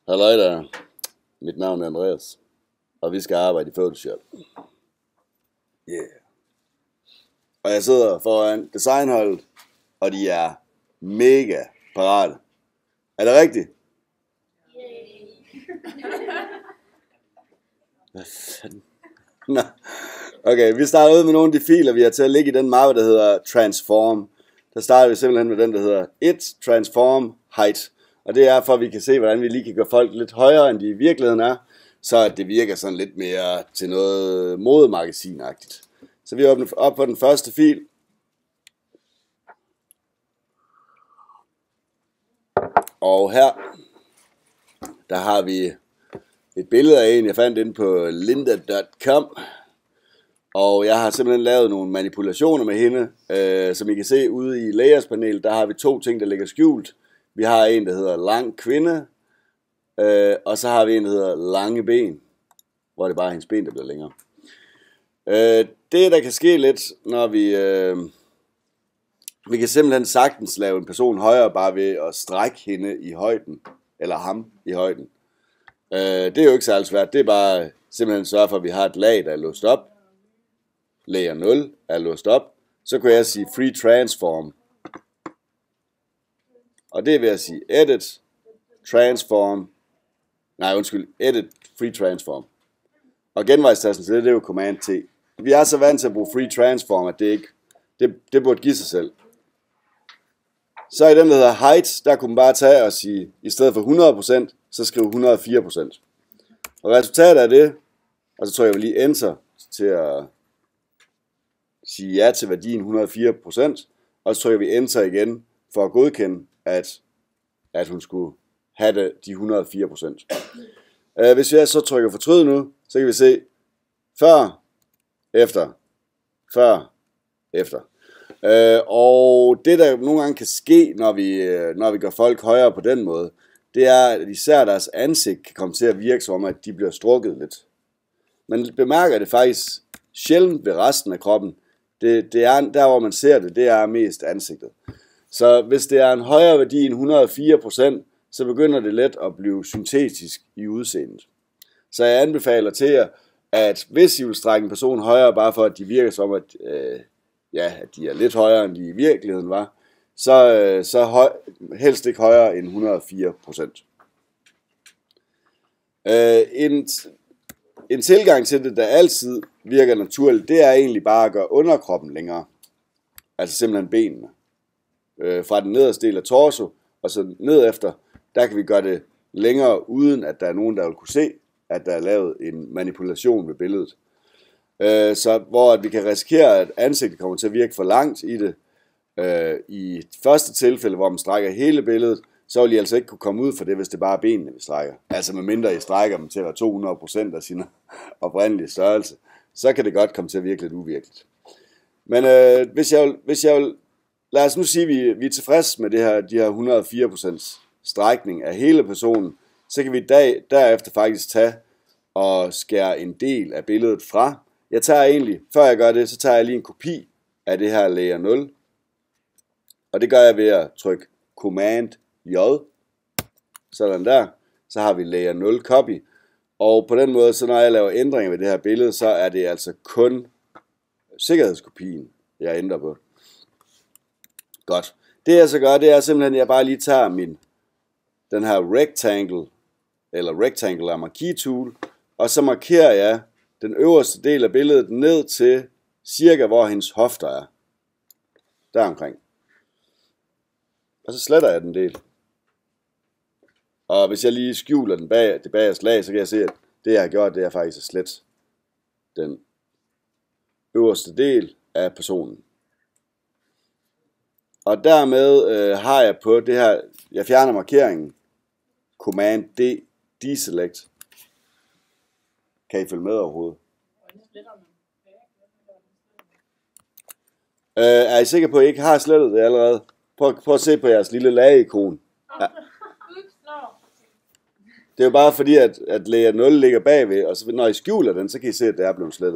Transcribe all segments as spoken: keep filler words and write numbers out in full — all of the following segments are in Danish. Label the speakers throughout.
Speaker 1: Halløj der. Mit navn er Andreas, og vi skal arbejde i Photoshop. Yeah. Og jeg sidder foran designholdet, og de er mega parate. Er det rigtigt? Hvad fanden? Nå. Okay, vi starter ud med nogle af de filer, vi har til at ligge i den mappe, der hedder Transform. Der starter vi simpelthen med den, der hedder It Transform Height. Og det er for, at vi kan se, hvordan vi lige kan gøre folk lidt højere, end de i virkeligheden er, så at det virker sådan lidt mere til noget modemagasin-agtigt. Så vi åbner op på den første fil. Og her, der har vi et billede af en, jeg fandt inde på lynda punktum com. Og jeg har simpelthen lavet nogle manipulationer med hende. Øh, som I kan se ude i Layers-panelet, der har vi to ting, der ligger skjult. Vi har en, der hedder lang kvinde, øh, og så har vi en, der hedder lange ben, hvor det bare er hendes ben, der bliver længere. Øh, det, der kan ske lidt, når vi... Øh, vi kan simpelthen sagtens lave en person højere bare ved at strække hende i højden, eller ham i højden. Øh, det er jo ikke særlig svært, det er bare simpelthen sørge for, at vi har et lag, der er låst op. Layer nul er låst op. Så kan jeg sige free transform. Og det er ved at sige edit, transform, nej undskyld, edit, free transform. Og genvejstasten til det, det er jo command T. Vi er så vant til at bruge free transform, at det ikke, det, det burde give sig selv. Så i den, der hedder height, der kunne man bare tage og sige, i stedet for hundrede procent, så skrive et hundrede og fire procent. Og resultatet af det, og så tror jeg lige enter til at sige ja til værdien et hundrede og fire procent, og så trykker vi enter igen for at godkende, at, at hun skulle have det, de et hundrede og fire procent. Uh, hvis jeg så trykker fortryd nu, så kan vi se før, efter, før, efter. Uh, og det der nogle gange kan ske, når vi, når vi gør folk højere på den måde, det er, at især deres ansigt kan komme til at virke som om, at de bliver strukket lidt. Man bemærker det faktisk sjældent ved resten af kroppen. Det, det er, der hvor man ser det, det er mest ansigtet. Så hvis det er en højere værdi end et hundrede og fire procent, så begynder det let at blive syntetisk i udseendet. Så jeg anbefaler til jer, at hvis I vil strække en person højere, bare for at de virker som, at, øh, ja, at de er lidt højere, end de i virkeligheden var, så, øh, så høj, helst ikke højere end et hundrede og fire procent. Øh, en, en tilgang til det, der altid virker naturligt, det er egentlig bare at gøre underkroppen længere. Altså simpelthen benene. Øh, fra den nederste del af torso, og så ned efter, der kan vi gøre det længere, uden at der er nogen, der vil kunne se, at der er lavet en manipulation med billedet. Øh, så hvor at vi kan risikere, at ansigtet kommer til at virke for langt i det. Øh, I første tilfælde, hvor man strækker hele billedet, så vil I altså ikke kunne komme ud for det, hvis det bare er benene, vi strækker. Altså med mindre I strækker dem til at være to hundrede procent af sin oprindelige størrelse, så kan det godt komme til at virke lidt uvirkeligt. Men øh, hvis jeg vil, hvis jeg vil lad os nu sige, at vi, vi er tilfredse med det her, de her et hundrede og fire procent strækning af hele personen. Så kan vi dag, derefter faktisk tage og skære en del af billedet fra. Jeg tager egentlig, før jeg gør det, så tager jeg lige en kopi af det her layer nul. Og det gør jeg ved at trykke command J. Sådan der. Så har vi layer nul copy. Og på den måde, så når jeg laver ændringer ved det her billede, så er det altså kun sikkerhedskopien, jeg ændrer på. Godt. Det jeg så gør, det er simpelthen, at jeg bare lige tager min, den her rectangle, eller rectangular marquee tool, og så markerer jeg den øverste del af billedet ned til cirka, hvor hendes hofter er. Der omkring. Og så sletter jeg den del. Og hvis jeg lige skjuler den bag, det bagerste lag, så kan jeg se, at det jeg har gjort, det er faktisk at slette den øverste del af personen. Og dermed øh, har jeg på det her, jeg fjerner markeringen, command D, deselect. Kan I følge med overhovedet? Øh, er I sikre på, at I ikke har slettet det allerede? Prøv, prøv at se på jeres lille lag-ikon. Ja. Det er jo bare fordi, at, at layer nul ligger bagved, og så når I skjuler den, så kan I se, at det er blevet slettet.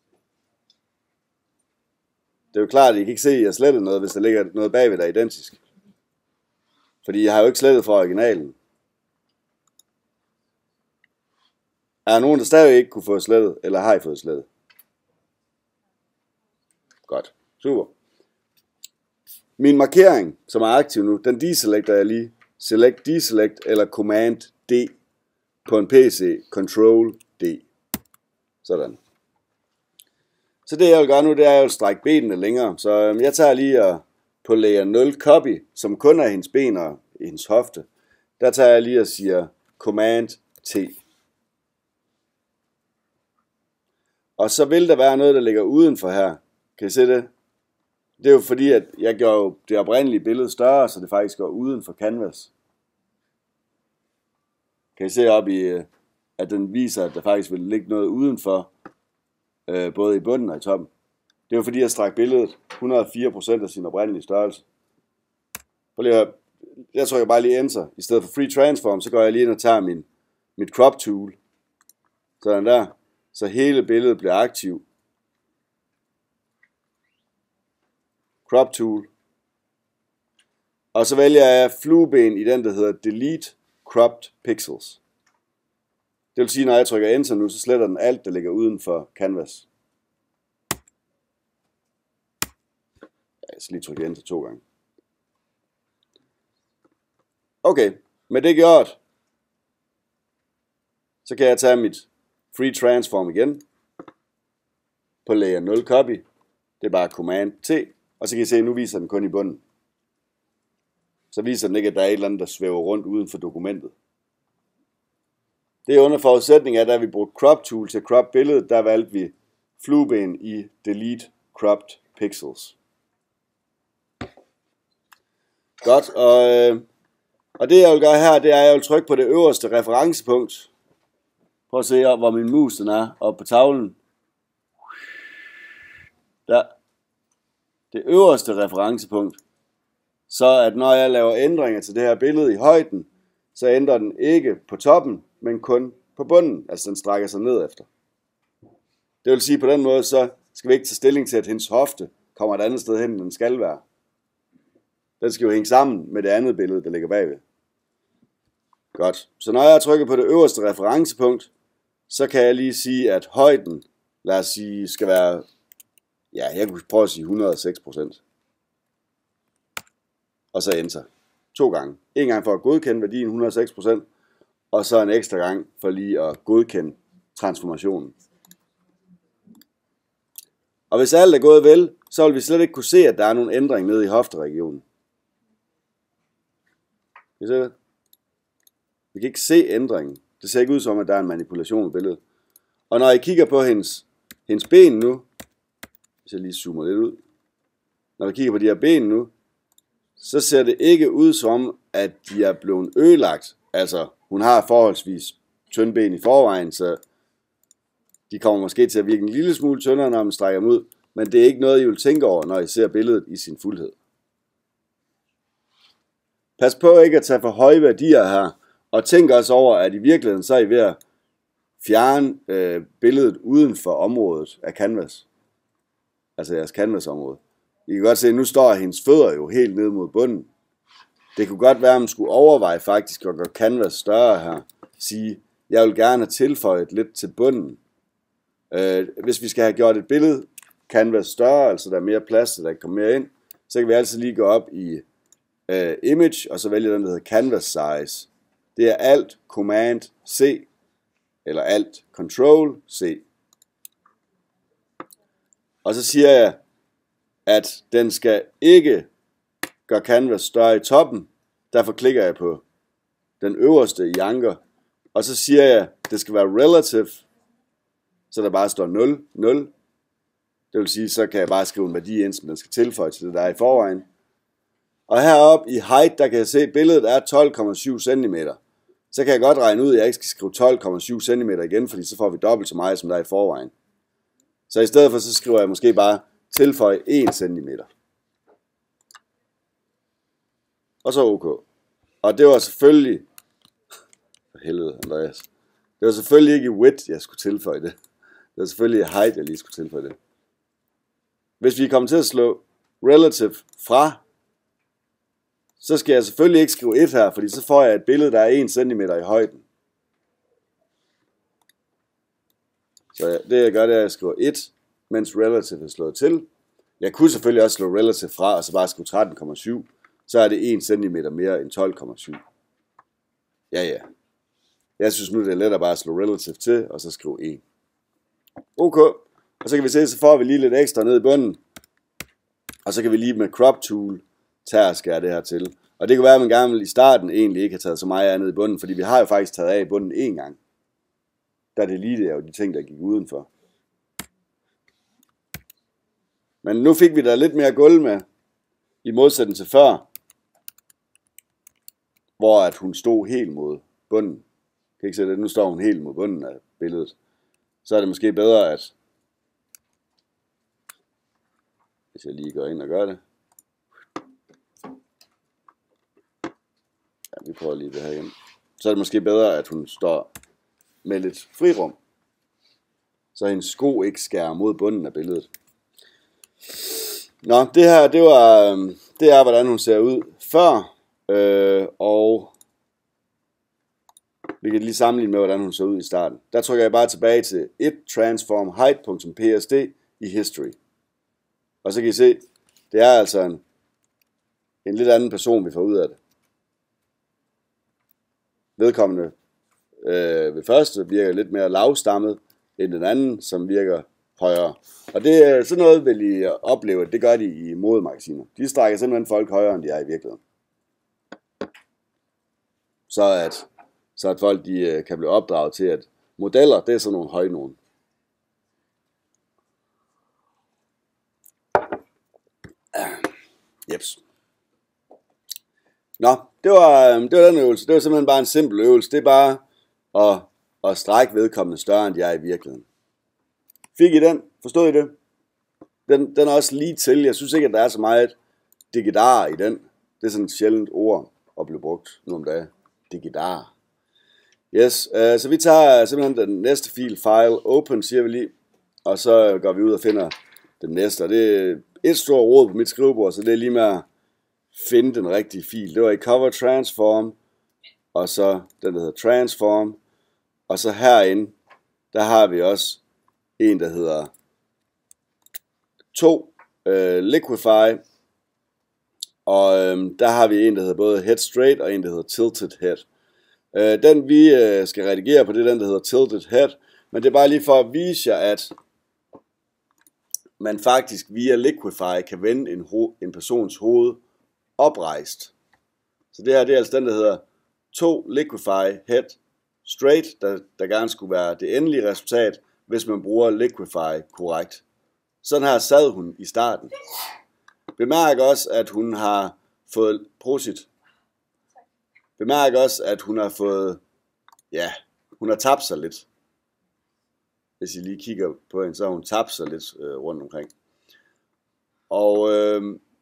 Speaker 1: Det er jo klart, at I kan ikke se, at I har slettet noget, hvis der ligger noget bagved, der er identisk. Fordi jeg har jo ikke slettet fra originalen. Er der nogen, der stadig ikke kunne få slettet, eller har I fået slettet? Godt. Super. Min markering, som er aktiv nu, den deselecter jeg lige. Select deselect eller Command D på en P C. Control D. Sådan. Så det jeg vil gøre nu, det er, at jeg vil strække benene længere. Så øhm, jeg tager lige og på layer nul copy, som kun er hendes ben og hendes hofte. Der tager jeg lige og siger Command T. Og så vil der være noget, der ligger udenfor her. Kan I se det? Det er jo fordi, at jeg gjorde det oprindelige billede større, så det faktisk går uden for canvas. Kan I se op i, at den viser, at der faktisk vil ligge noget udenfor, øh, både i bunden og i toppen. Det er jo fordi, jeg strak billedet et hundrede og fire procent af sin oprindelige størrelse. Jeg trykker bare lige Enter. I stedet for Free Transform, så går jeg lige ind og tager min, mit Crop Tool. Sådan der. Så hele billedet bliver aktiv. Crop Tool. Og så vælger jeg flueben i den, der hedder Delete Cropped Pixels. Det vil sige, når jeg trykker Enter nu, så sletter den alt, der ligger uden for canvas. Jeg skal lige trykke Enter to gange. Okay, med det gjort, så kan jeg tage mit Free Transform igen. På layer nul copy. Det er bare Command T. Og så kan I se, at nu viser den kun i bunden. Så viser den ikke, at der er et eller andet, der svæver rundt uden for dokumentet. Det er under forudsætning af, at da vi brugte Crop Tool til crop billedet, der valgte vi flueben i Delete Cropped Pixels. Godt, og, øh, og det jeg vil gøre her, det er, at jeg vil trykke på det øverste referencepunkt. Prøv at se, hvor min mus den er oppe på tavlen. Der. Det øverste referencepunkt. Så at når jeg laver ændringer til det her billede i højden, så ændrer den ikke på toppen, men kun på bunden. Altså den strækker sig ned efter. Det vil sige, på den måde, så skal vi ikke tage stilling til, at hendes hofte kommer et andet sted hen, end den skal være. Den skal jo hænge sammen med det andet billede, der ligger bagved. Godt. Så når jeg trykker på det øverste referencepunkt, så kan jeg lige sige, at højden, lad os sige, skal være, ja, jeg kunne prøve at sige et hundrede og seks procent. Og så Enter. To gange. En gang for at godkende værdien et hundrede og seks procent, og så en ekstra gang for lige at godkende transformationen. Og hvis alt er gået vel, så vil vi slet ikke kunne se, at der er nogen ændring nede i hofteregionen. Kan I se det? Vi kan ikke se ændringen. Det ser ikke ud som, at der er en manipulation i billedet. Og når I kigger på hendes, hendes ben nu, hvis jeg lige zoomer lidt ud. Når vi kigger på de her ben nu, så ser det ikke ud som, at de er blevet ødelagt. Altså, hun har forholdsvis tynde ben i forvejen, så de kommer måske til at virke en lille smule tyndere, når man strækker dem ud. Men det er ikke noget, I vil tænke over, når I ser billedet i sin fuldhed. Pas på ikke at tage for høje værdier her, og tænk også over, at i virkeligheden så er I ved at fjerne øh, billedet uden for området af canvas. Altså jeres canvas-område. I kan godt se, at nu står hendes fødder jo helt ned mod bunden. Det kunne godt være, at man skulle overveje faktisk at gøre canvas større her. Sige, jeg vil gerne have tilføjet lidt til bunden. Øh, hvis vi skal have gjort et billede canvas større, altså der er mere plads, så der kan komme mere ind, så kan vi altid lige gå op i uh, Image, og så vælge den, der hedder Canvas Size. Det er Alt Command C, eller Alt Control C. Og så siger jeg, at den skal ikke gøre canvas større i toppen. Derfor klikker jeg på den øverste i anker. Og så siger jeg, at det skal være relative, så der bare står nul, nul. Det vil sige, så kan jeg bare skrive en værdi ind, som den skal tilføje til det, der er i forvejen. Og heroppe i height, der kan jeg se, at billedet er tolv komma syv centimeter. Så kan jeg godt regne ud, at jeg ikke skal skrive tolv komma syv centimeter igen, fordi så får vi dobbelt så meget, som der er i forvejen. Så i stedet for, så skriver jeg måske bare tilføje en centimeter. Og så OK. Og det var selvfølgelig, for helvede Andreas, det var selvfølgelig ikke i width, jeg skulle tilføje det. Det var selvfølgelig i height, jeg lige skulle tilføje det. Hvis vi kommer til at slå relative fra, så skal jeg selvfølgelig ikke skrive et her, fordi så får jeg et billede, der er en centimeter i højden. Så det jeg gør, det er, at jeg skriver et, mens relative er slået til. Jeg kunne selvfølgelig også slå relative fra, og så bare skrive tretten komma syv. Så er det en centimeter mere end tolv komma syv. Ja, ja. Jeg synes nu, det er lettere bare at slå relative til, og så skrive en. Ok. Og så kan vi se, så får vi lige lidt ekstra ned i bunden. Og så kan vi lige med crop tool tage og skære det her til. Og det kan være, at man gerne vil i starten egentlig ikke have taget så meget af ned i bunden, fordi vi har jo faktisk taget af i bunden en gang. Der er det lige det, er jo de ting, der gik udenfor. Men nu fik vi da lidt mere gulv med, i modsætning til før, hvor at hun stod helt mod bunden. Kan ikke se det? Nu står hun helt mod bunden af billedet. Så er det måske bedre, at hvis jeg lige går ind og gør det. Ja, vi prøver lige det her igen. Så er det måske bedre, at hun står med lidt frirum. Så hendes sko ikke skærer mod bunden af billedet. Nå, det her, det var, det er, hvordan hun ser ud før. Øh, og vi kan lige sammenligne med, hvordan hun så ud i starten. Der trykker jeg bare tilbage til et transform height.psd i history. Og så kan I se, det er altså en, en lidt anden person, vi får ud af det. Vedkommende øh, ved første virker lidt mere lavstammet end den anden, som virker højere. Og det er sådan noget, vil I opleve, det gør de i modemagasiner. De strækker simpelthen folk højere, end de er i virkeligheden. Så at, så at folk de kan blive opdraget til, at modeller, det er sådan nogle høje nogen. Jeps. Nå, det var, det var den øvelse. Det var simpelthen bare en simpel øvelse. Det er bare at, at strække vedkommende større, end de er i virkeligheden. Fik I den? Forstod I det? Den, den er også lige til. Jeg synes ikke, at der er så meget digidar i den. Det er sådan et sjældent ord at blive brugt nu om dagen. Digidar. Yes, uh, så vi tager simpelthen den næste fil, file, open, siger vi lige. Og så går vi ud og finder den næste. Og det er et stort råd på mit skrivebord, så det er lige med at finde den rigtige fil. Det var i cover transform, og så den, der hedder transform. Og så herinde, der har vi også en, der hedder to uh, liquify. Og øhm, der har vi en, der hedder både head straight og en, der hedder tilted head. Øh, den vi øh, skal redigere på, det er den, der hedder tilted head. Men det er bare lige for at vise jer, at man faktisk via liquify kan vende en, en persons hoved oprejst. Så det her, det er altså den, der hedder to liquify head straight, der, der gerne skulle være det endelige resultat, hvis man bruger liquify korrekt. Sådan her sad hun i starten. Bemærk også, at hun har fået prosit. Bemærk også, at hun har fået, ja, hun har tabt sig lidt. Hvis I lige kigger på hende, så har hun tabt sig lidt øh, rundt omkring. Og øh,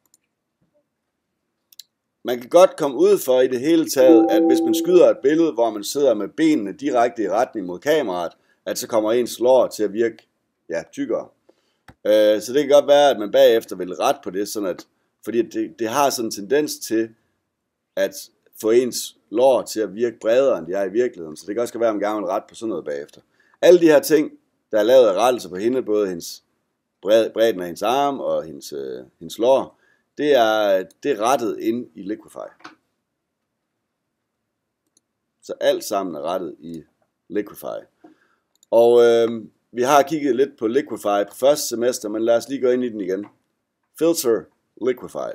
Speaker 1: man kan godt komme ud for i det hele taget, at hvis man skyder et billede, hvor man sidder med benene direkte i retning mod kameraet, at så kommer ens lår til at virke, ja, tykkere. Øh, så det kan godt være, at man bagefter vil rette på det, sådan at, fordi det, det har sådan en tendens til at få ens lår til at virke bredere, end de er i virkeligheden. Så det kan også være, at man gerne vil rette på sådan noget bagefter. Alle de her ting, der er lavet af rettelser på hende, både hendes bred, bredden af hendes arm og hendes, øh, hendes lår, det er, det er rettet ind i Liquify. Så alt sammen er rettet i Liquify. Og øh, vi har kigget lidt på Liquify på første semester, men lad os lige gå ind i den igen. Filter Liquify.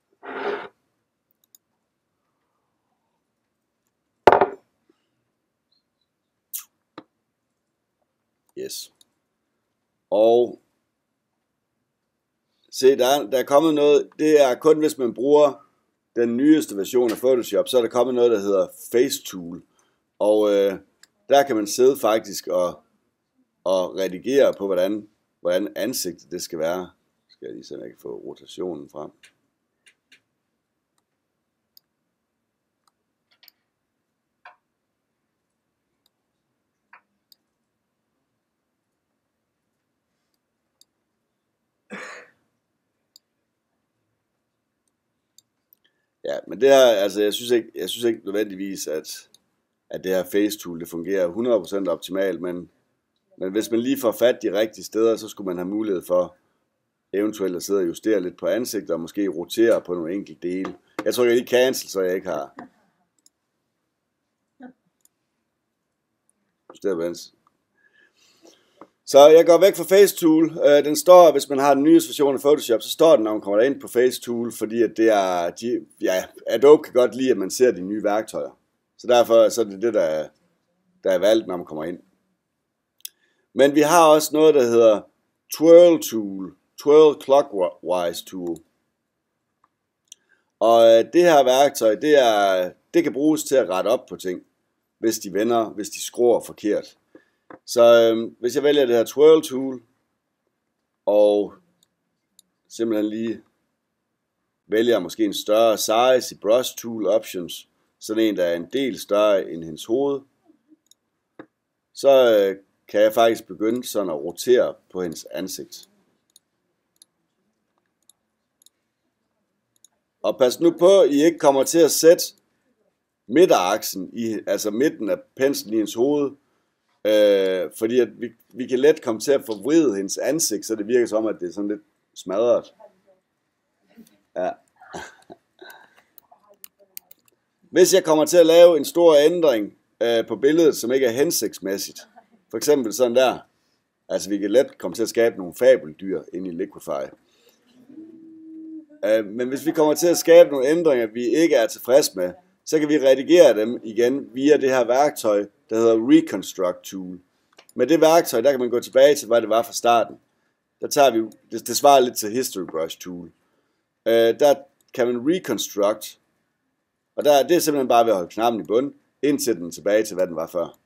Speaker 1: Yes. Og se, der er, der er kommet noget, det er kun hvis man bruger den nyeste version af Photoshop, så er der kommet noget, der hedder Face Tool. Og øh, der kan man sidde faktisk og, og redigere på, hvordan, hvordan ansigtet det skal være. Skal jeg lige se, om jeg kan få rotationen frem. Ja, men det her, altså jeg synes ikke, jeg synes ikke nødvendigvis, at, at det her Face Tool, det fungerer hundrede procent optimalt, men Men hvis man lige får fat de rigtige steder, så skulle man have mulighed for eventuelt at sidde og justere lidt på ansigtet, og måske rotere på nogle enkelte dele. Jeg tror, jeg lige cancel, så jeg ikke har justeret på ansigtet. Så jeg går væk fra Face Tool. Den står, hvis man har den nyeste version af Photoshop, så står den, når man kommer ind på Face Tool, fordi at det er, de, ja, Adobe kan godt lide, at man ser de nye værktøjer. Så derfor så er det det, der er, der er valgt, når man kommer ind. Men vi har også noget, der hedder Twirl Tool. Twirl Clockwise Tool. Og det her værktøj, det, er, det kan bruges til at rette op på ting, hvis de vender, hvis de skruer forkert. Så øhm, hvis jeg vælger det her Twirl Tool, og simpelthen lige vælger måske en større size i Brush Tool Options, sådan en, der er en del større end hendes hoved, så øh, kan jeg faktisk begynde sådan at rotere på hendes ansigt. Og pas nu på, at I ikke kommer til at sætte midteraksen, i, altså midten af penslen i hendes hoved, øh, fordi at vi, vi kan let komme til at forvride hendes ansigt, så det virker som, at det er sådan lidt smadret. Ja. Hvis jeg kommer til at lave en stor ændring øh, på billedet, som ikke er hensigtsmæssigt, for eksempel sådan der, altså vi kan let komme til at skabe nogle fabeldyr inde i Liquify. Uh, men hvis vi kommer til at skabe nogle ændringer, vi ikke er tilfreds med, så kan vi redigere dem igen via det her værktøj, der hedder Reconstruct Tool. Med det værktøj, der kan man gå tilbage til, hvad det var fra starten. Der tager vi, det, det svarer lidt til History Brush Tool. Uh, der kan man Reconstruct, og der, det er simpelthen bare ved at holde knappen i bunden, indtil den tilbage til, hvad den var før.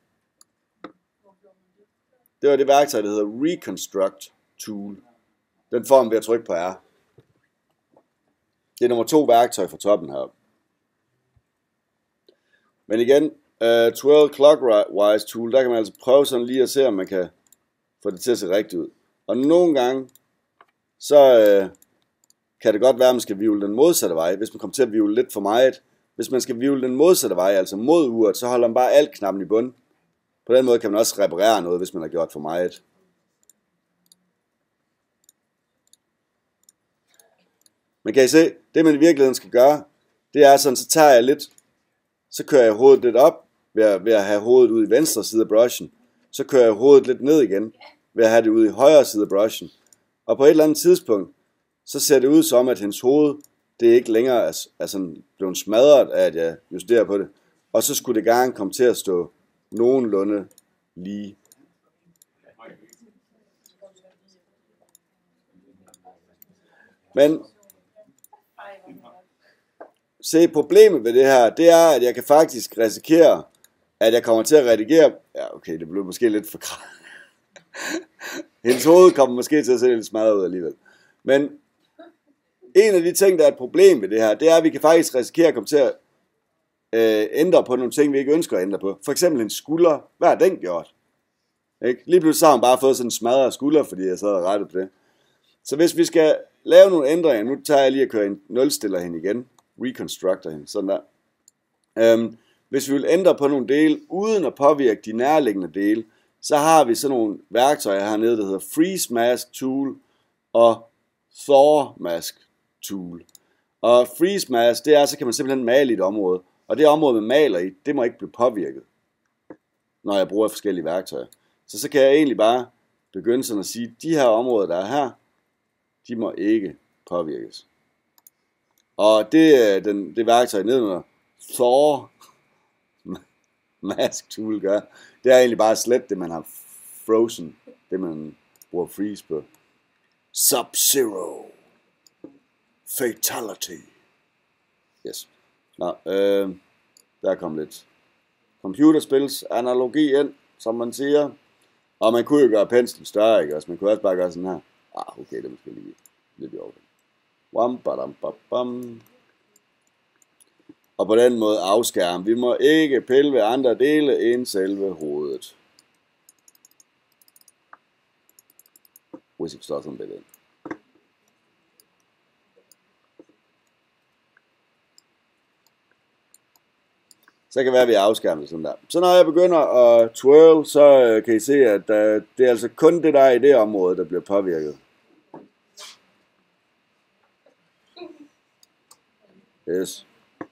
Speaker 1: Det var det værktøj, der hedder Reconstruct Tool. Den form ved at trykke på R. Det er nummer to værktøj fra toppen heroppe. Men igen, uh, Twirl Clockwise Tool, der kan man altså prøve sådan lige at se, om man kan få det til at se rigtigt ud. Og nogle gange, så uh, kan det godt være, at man skal vivle den modsatte vej, hvis man kommer til at vivle lidt for meget. Hvis man skal vivle den modsatte vej, altså mod uret, så holder man bare alt knappen i bunden. På den måde kan man også reparere noget, hvis man har gjort for meget. Men kan I se, det man i virkeligheden skal gøre, det er sådan, så tager jeg lidt, så kører jeg hovedet lidt op, ved at, ved at have hovedet ude i venstre side af brushen. Så kører jeg hovedet lidt ned igen, ved at have det ude i højre side af brushen. Og på et eller andet tidspunkt, så ser det ud som, at hendes hoved, det er ikke længere er, er sådan blevet smadret af, at jeg justerer på det. Og så skulle det gerne komme til at stå nogenlunde lige. Men se, problemet ved det her, det er, at jeg kan faktisk risikere, at jeg kommer til at redigere. Ja, okay, det blev måske lidt for kraft. Hendes hoved kommer måske til at se lidt smadret ud alligevel. Men en af de ting, der er et problem ved det her, det er, at vi kan faktisk risikere at komme til at øh, ændre på nogle ting, vi ikke ønsker at ændre på. For eksempel en skulder. Hvad har den gjort? Ikke? Lige pludselig har hun bare fået sådan en smadret skulder, fordi jeg sad og rettede på det. Så hvis vi skal lave nogle ændringer, nu tager jeg lige at køre en nulstiller hende igen. Reconstructor hende, sådan der. Øhm, hvis vi vil ændre på nogle dele, uden at påvirke de nærliggende dele, så har vi sådan nogle værktøjer hernede, der hedder Freeze Mask Tool og Thaw Mask Tool. Og Freeze Mask, det er, så kan man simpelthen male i et område, og det område, man maler i, det må ikke blive påvirket, når jeg bruger forskellige værktøjer. Så så kan jeg egentlig bare begynde sådan at sige, de her områder, der er her, de må ikke påvirkes. Og det, den, det værktøj nedenunder Thaw Mask Tool gør, det er egentlig bare slet det, man har frozen, det man bruger freeze på. Sub-Zero Fatality. Yes. Nå, øh, der kom lidt computerspils analogi ind, som man siger. Og man kunne jo gøre penslen større, ikke? Altså, man kunne også bare gøre sådan her. Ah, okay, det er måske lige lidt i over. Wam, badam, bam. Og på den måde afskærme. Vi må ikke pille ved andre dele end selve hovedet. Hvis I forstår sådan lidt. Så kan det være, at vi er afskærmet sådan der. Så når jeg begynder at twirl, så øh, kan I se, at øh, det er altså kun det, der er i det område, der bliver påvirket. Yes.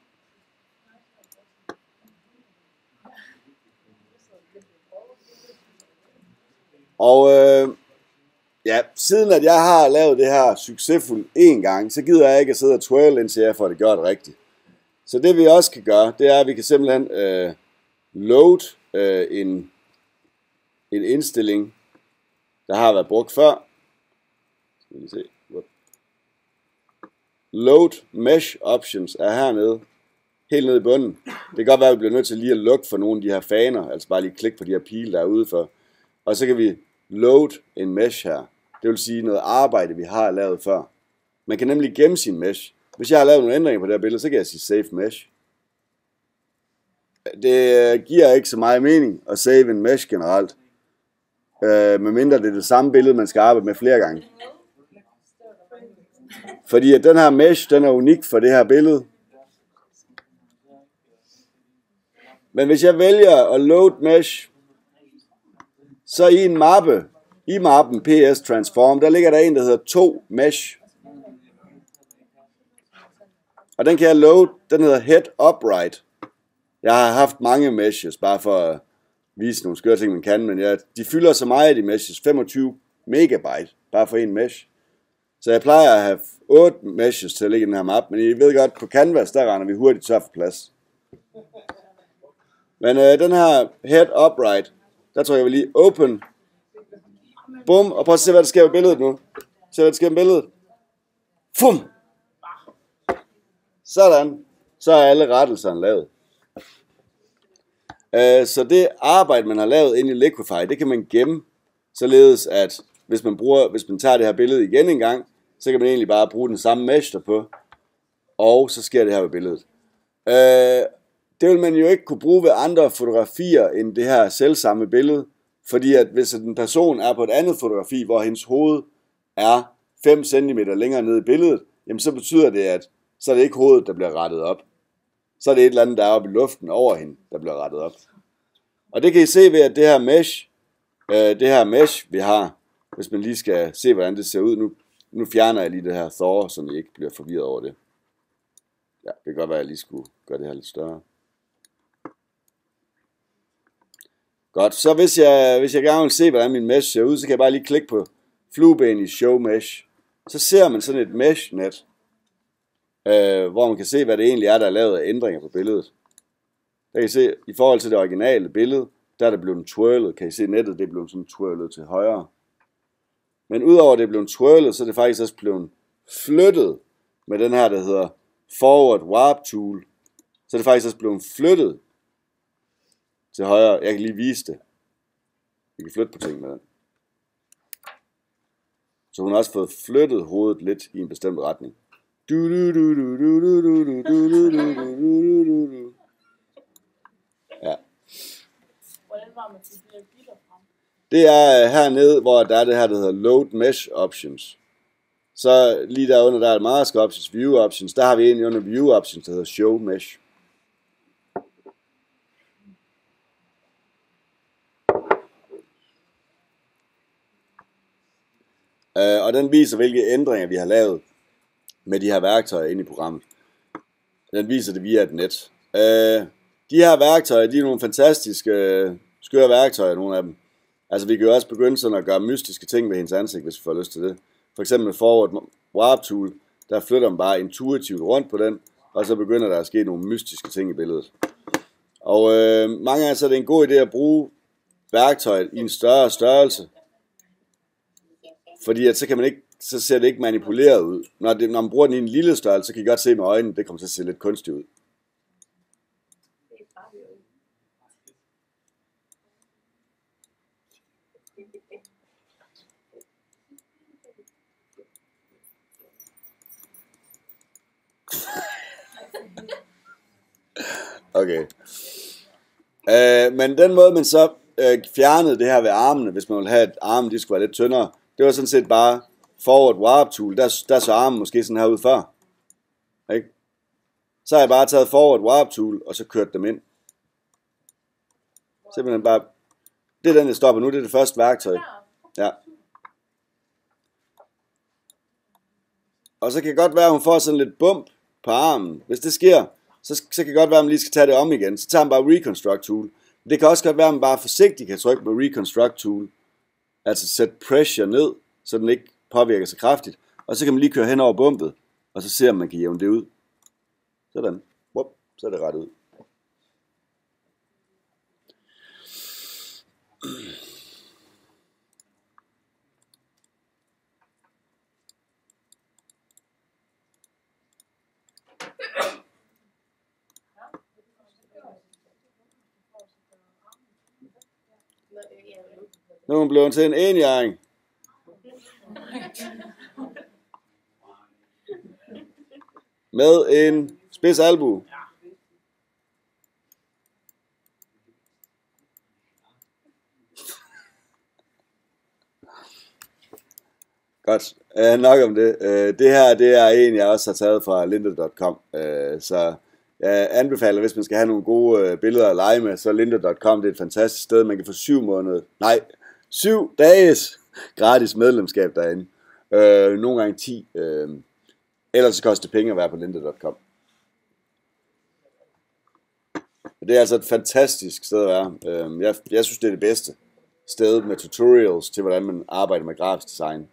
Speaker 1: Og øh, ja, siden at jeg har lavet det her succesfuldt en gang, så gider jeg ikke at sidde og twirl, indtil jeg får det gjort rigtigt. Så det vi også kan gøre, det er, at vi kan simpelthen øh, load øh, en, en indstilling, der har været brugt før. Skal vi se. Load mesh options er hernede, helt nede i bunden. Det kan godt være, at vi bliver nødt til lige at lukke for nogle af de her faner, altså bare lige klikke på de her pile, der er ude for. Og så kan vi load en mesh her. Det vil sige noget arbejde, vi har lavet før. Man kan nemlig gemme sin mesh. Hvis jeg har lavet nogle ændringer på det her billede, så kan jeg sige save mesh. Det giver ikke så meget mening at save en mesh generelt. Øh, medmindre det er det samme billede, man skal arbejde med flere gange. Fordi at den her mesh, den er unik for det her billede. Men hvis jeg vælger at load mesh, så i en mappe, i mappen P S Transform, der ligger der en, der hedder to mesh. Og den kan jeg load, den hedder Head Upright. Jeg har haft mange meshes, bare for at vise nogle skøre ting, man kan, men jeg, de fylder så meget, de meshes, femogtyve megabyte, bare for en mesh. Så jeg plejer at have otte meshes til at ligge i den her map, men I ved godt, på Canvas, der render vi hurtigt tør for plads. Men øh, den her Head Upright, der tror jeg, jeg vil lige open. Bum, og prøv at se, hvad der sker med billedet nu. Se, hvad der sker med billedet. Fum! Sådan. Så er alle rettelserne lavet. Uh, så det arbejde, man har lavet inde i Liquify, det kan man gemme, således at hvis man, bruger, hvis man tager det her billede igen en gang, så kan man egentlig bare bruge den samme mesh derpå, og så sker det her med billedet. Uh, det vil man jo ikke kunne bruge ved andre fotografier end det her selvsamme billede, fordi at hvis en person er på et andet fotografi, hvor hendes hoved er fem centimeter længere nede i billedet, jamen så betyder det, at så er det ikke hovedet, der bliver rettet op. Så er det et eller andet, der er oppe i luften over hende, der bliver rettet op. Og det kan I se ved, at det her mesh, øh, det her mesh, vi har, hvis man lige skal se, hvordan det ser ud. Nu, nu fjerner jeg lige det her Thor, så I ikke bliver forvirret over det. Ja, det kan godt være, at jeg lige skulle gøre det her lidt større. Godt, så hvis jeg, hvis jeg gerne vil se, hvordan min mesh ser ud, så kan jeg bare lige klikke på flueben i Show Mesh. Så ser man sådan et mesh net, øh, hvor man kan se, hvad det egentlig er, der er lavet af ændringer på billedet. Der kan I se, i forhold til det originale billede, der er det blevet twirlet. Kan I se, nettet det er blevet sådan twirlet til højre. Men udover det er blevet twirlet, så er det faktisk også blevet flyttet med den her, der hedder Forward Warp Tool. Så er det faktisk også blevet flyttet til højre. Jeg kan lige vise det. Vi kan flytte på ting med den. Så hun har også fået flyttet hovedet lidt i en bestemt retning. Ja.
Speaker 2: Hvordan var man til de her biler frem?
Speaker 1: Det er hernede, hvor der er det her, der hedder Load Mesh Options. Så lige derunder, der er Mask Options, View Options. Der har vi egentlig under View Options, der hedder Show Mesh. Uh, og den viser, hvilke ændringer vi har lavet med de her værktøjer inde i programmet. Den viser det via et net. Uh, de her værktøjer, de er nogle fantastiske, uh, skøre værktøjer, nogle af dem. Altså vi kan jo også begynde sådan at gøre mystiske ting med hendes ansigt, hvis vi får lyst til det. For eksempel med Forward Warp Tool, der flytter man bare intuitivt rundt på den, og så begynder der at ske nogle mystiske ting i billedet. Og uh, mange gange så er det en god idé at bruge værktøjet i en større størrelse. Fordi at så kan man ikke, så ser det ikke manipuleret ud. Når, det, når man bruger den i en lille størrelse, så kan I godt se med øjnene, det kommer til at se lidt kunstigt ud. Okay. Øh, men den måde man så øh, fjernede det her ved armene, hvis man ville have, at armen de skulle være lidt tyndere, det var sådan set bare Forward Warp Tool, der, der så armen måske sådan her ud før. Ikke? Så har jeg bare taget Forward Warp Tool, og så kørt dem ind. Simpelthen bare, det er den, jeg stopper nu, det er det første værktøj. Ja. Og så kan det godt være, at hun får sådan lidt bump på armen. Hvis det sker, så, så kan det godt være, at man lige skal tage det om igen. Så tager man bare Reconstruct Tool. Det kan også godt være, at man bare forsigtigt kan trykke på Reconstruct Tool. Altså sætte pressure ned, så den ikke påvirker så kraftigt. Og så kan man lige køre hen over bumpet, og så ser man, man kan jævne det ud. Sådan. Whoop, så er det ret ud. Nu er hun blevet til en enhjørring. Med en spids albu. Godt. Uh, nok om det. Uh, det her, det er en, jeg også har taget fra lynda punktum com. Uh, så jeg anbefaler, hvis man skal have nogle gode uh, billeder at lege med, så lynda punktum com, det er et fantastisk sted. Man kan få syv måneder, nej, syv dages gratis medlemskab derinde. Uh, nogle gange ti. Uh, ellers så koster det penge at være på lynda punktum com. Det er altså et fantastisk sted at være. Uh, jeg, jeg synes, det er det bedste sted med tutorials til, hvordan man arbejder med grafisk design.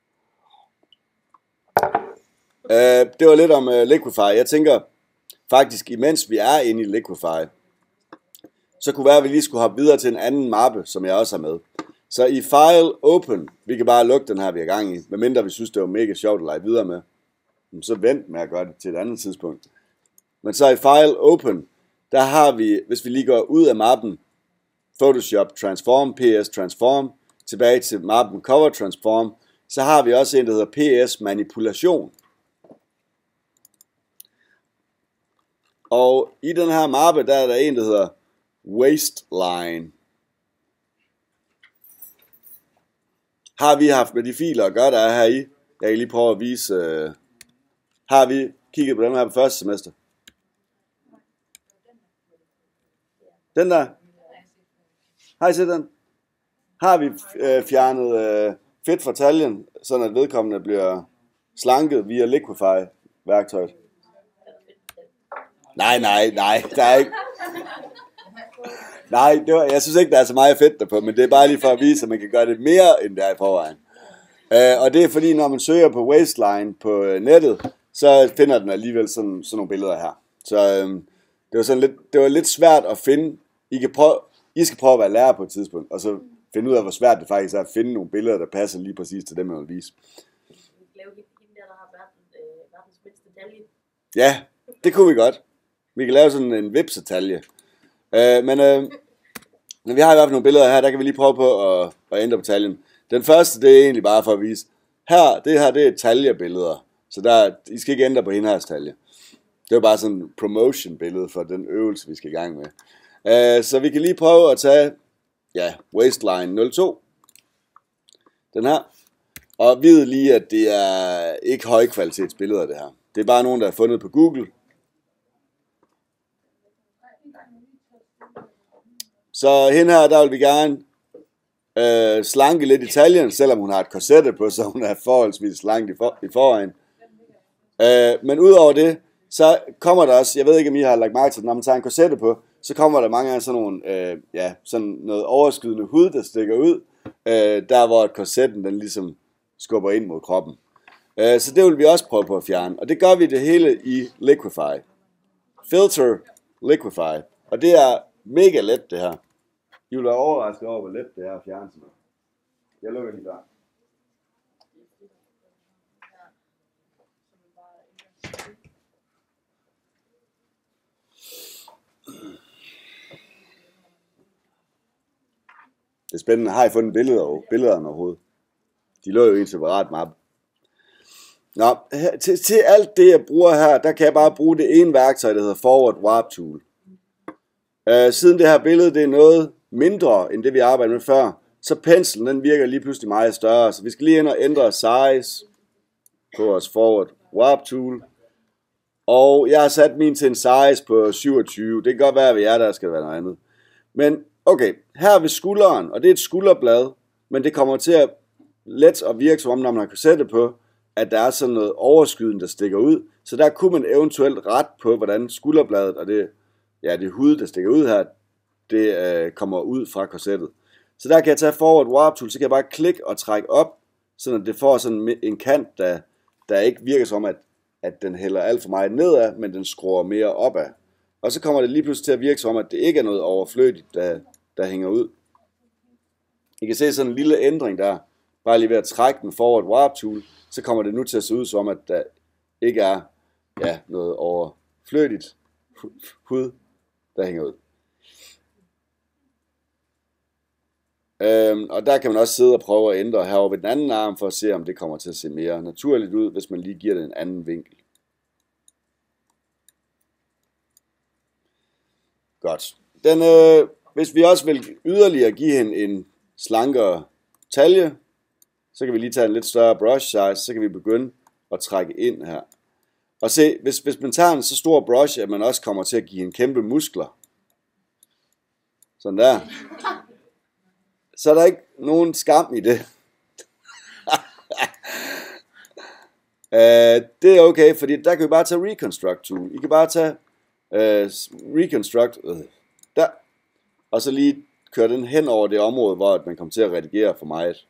Speaker 1: Uh, det var lidt om uh, Liquify. Jeg tænker faktisk, imens vi er inde i Liquify, så kunne være, at vi lige skulle hoppe videre til en anden mappe, som jeg også har med. Så i File Open, vi kan bare lukke den her, vi er i gang i, medmindre vi synes, det var mega sjovt at lege videre med. Så vent med at gøre det til et andet tidspunkt. Men så i File Open, der har vi, hvis vi lige går ud af mappen, Photoshop Transform, P S Transform, tilbage til mappen Cover Transform, så har vi også en, der hedder P S Manipulation. Og i den her mappe, der er der en, der hedder Waistline. Har vi haft med de filer at gøre, der er her i? Jeg kan lige prøve at vise. Uh... Har vi kigget på dem her på første semester? Den der? Har I set den? Har vi uh, fjernet uh, fedt fra taljen, sådan at vedkommende bliver slanket via Liquify-værktøjet? Nej, nej, nej, der er ikke. Nej, det var, jeg synes ikke, der er så meget fedt derpå, men det er bare lige for at vise, at man kan gøre det mere, end der er i forvejen. Uh, og det er fordi, når man søger på Waistline på uh, nettet, så finder den alligevel sådan, sådan nogle billeder her. Så um, det var sådan lidt, det var lidt svært at finde. I, kan prøve, I skal prøve at være lærer på et tidspunkt, og så finde ud af, hvor svært det faktisk er at finde nogle billeder, der passer lige præcis til dem, man vil vise. Ja, det kunne vi godt. Vi kan lave sådan en vipsetalje. Uh, men uh, når vi har i hvert fald nogle billeder her, der kan vi lige prøve på at, at ændre på taljen. Den første, det er egentlig bare for at vise. Her, det her, det er taljebilleder. Så der, I skal ikke ændre på hende her talje. Det er bare sådan en promotion billede for den øvelse, vi skal i gang med. Uh, så vi kan lige prøve at tage, ja, Waistline nul to. Den her. Og vide lige, at det er ikke højkvalitetsbilleder, det her. Det er bare nogen, der er fundet på Google. Så hende her, der vil vi gerne øh, slanke lidt i taljen, selvom hun har et korsette på, så hun er forholdsvis slank i, for, i forvejen. Øh, men udover det, så kommer der også, jeg ved ikke om I har lagt mærke til, når man tager en korsette på, så kommer der mange af sådan nogle, øh, ja, sådan noget overskydende hud, der stikker ud, øh, der hvor korsetten den ligesom skubber ind mod kroppen. Øh, så det vil vi også prøve på at fjerne, og det gør vi det hele i Liquify. Filter Liquify, og det er mega let det her. I vil være overrasket over, hvor let det er at fjerne sådan noget. Jeg lukker lige der. Det er spændende. Har I fundet billeder, billederne overhovedet? De lå jo i en separat mappe. Nå, her, til, til alt det, jeg bruger her, der kan jeg bare bruge det ene værktøj, der hedder Forward Warp Tool. Uh, siden det her billede, det er noget mindre, end det vi arbejdede med før, så penslen, den virker lige pludselig meget større. Så vi skal lige ind og ændre size på vores Forward Warp Tool. Og jeg har sat min til en size på syvogtyve. Det kan godt være, at ved jer, der skal være noget andet. Men Okay, her ved skulderen, og det er et skulderblad, men det kommer til at let at virke som om, når man kan sætte på, at der er sådan noget overskyden, der stikker ud. Så der kunne man eventuelt ret på, hvordan skulderbladet og det, ja, det hud, der stikker ud her, det øh, kommer ud fra korsettet. Så der kan jeg tage forward warp tool, så kan jeg bare klikke og trække op, så det får sådan en kant, der, der ikke virker som, at, at den hælder alt for meget nedad, men den skruer mere opad. Og så kommer det lige pludselig til at virke som, at det ikke er noget overflødigt, der, der hænger ud. I kan se sådan en lille ændring der, bare lige ved at trække den forward warp tool, så kommer det nu til at se ud som, at der ikke er ja, noget overflødigt hud, der hænger ud. Øhm, og der kan man også sidde og prøve at ændre herovre ved den anden arm, for at se, om det kommer til at se mere naturligt ud, hvis man lige giver det en anden vinkel. Godt. Den, øh, hvis vi også vil yderligere give hende en slankere talje, så kan vi lige tage en lidt større brush size, så kan vi begynde at trække ind her. Og se, hvis, hvis man tager en så stor brush, at man også kommer til at give hende kæmpe muskler. Sådan der. Så er der ikke nogen skam i det. uh, det er okay, fordi der kan vi bare tage Reconstruct Tool. I kan bare tage uh, Reconstruct uh, der, og så lige køre den hen over det område, hvor man kommer til at redigere for meget.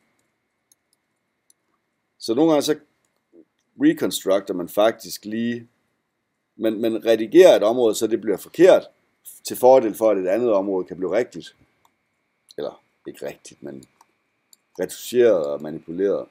Speaker 1: Så nogle gange så reconstructer man faktisk lige, men man redigerer et område, så det bliver forkert, til fordel for, at et andet område kan blive rigtigt. Eller ikke rigtigt, men retuscheret og manipuleret.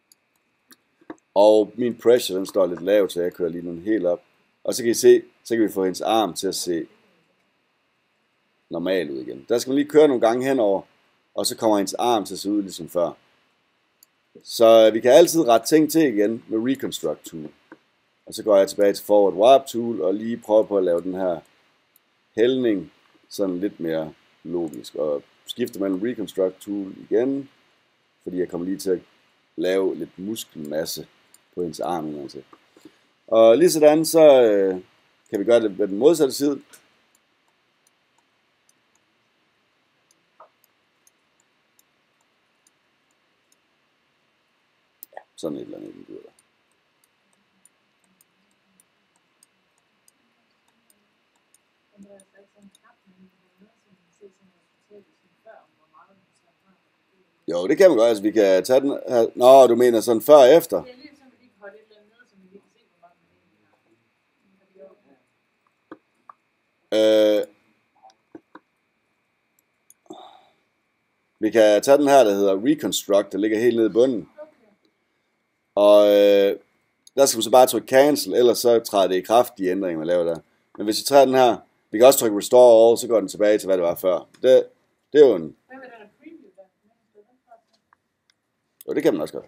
Speaker 1: Og min pressure, den står lidt lavt, så jeg kører lige den helt op. Og så kan I se, så kan vi få hendes arm til at se normal ud igen. Der skal man lige køre nogle gange henover, og så kommer hendes arm til at se ud ligesom før. Så vi kan altid rette ting til igen med Reconstruct Tool. Og så går jeg tilbage til Forward Warp Tool, og lige prøver på at lave den her hældning sådan lidt mere logisk. Og skifter mellem Reconstruct Tool igen, fordi jeg kommer lige til at lave lidt muskelmasse på hendes arm en gang til. Og lige sådan, så øh, kan vi gøre det med den modsatte side. Ja, sådan et eller andet. Der. Jo, det kan man godt. Altså, vi kan tage den her. Nå, du mener sådan før og efter? Øh, vi kan tage den her, der hedder Reconstruct, der ligger helt nede i bunden. Og øh, der skal man så bare trykke Cancel, ellers så træder det i kraft, de ændringer, man laver der. Men hvis vi tager den her, vi kan også trykke Restore All, så går den tilbage til, hvad det var før. Det, det er jo en... Jo, det kan man også godt.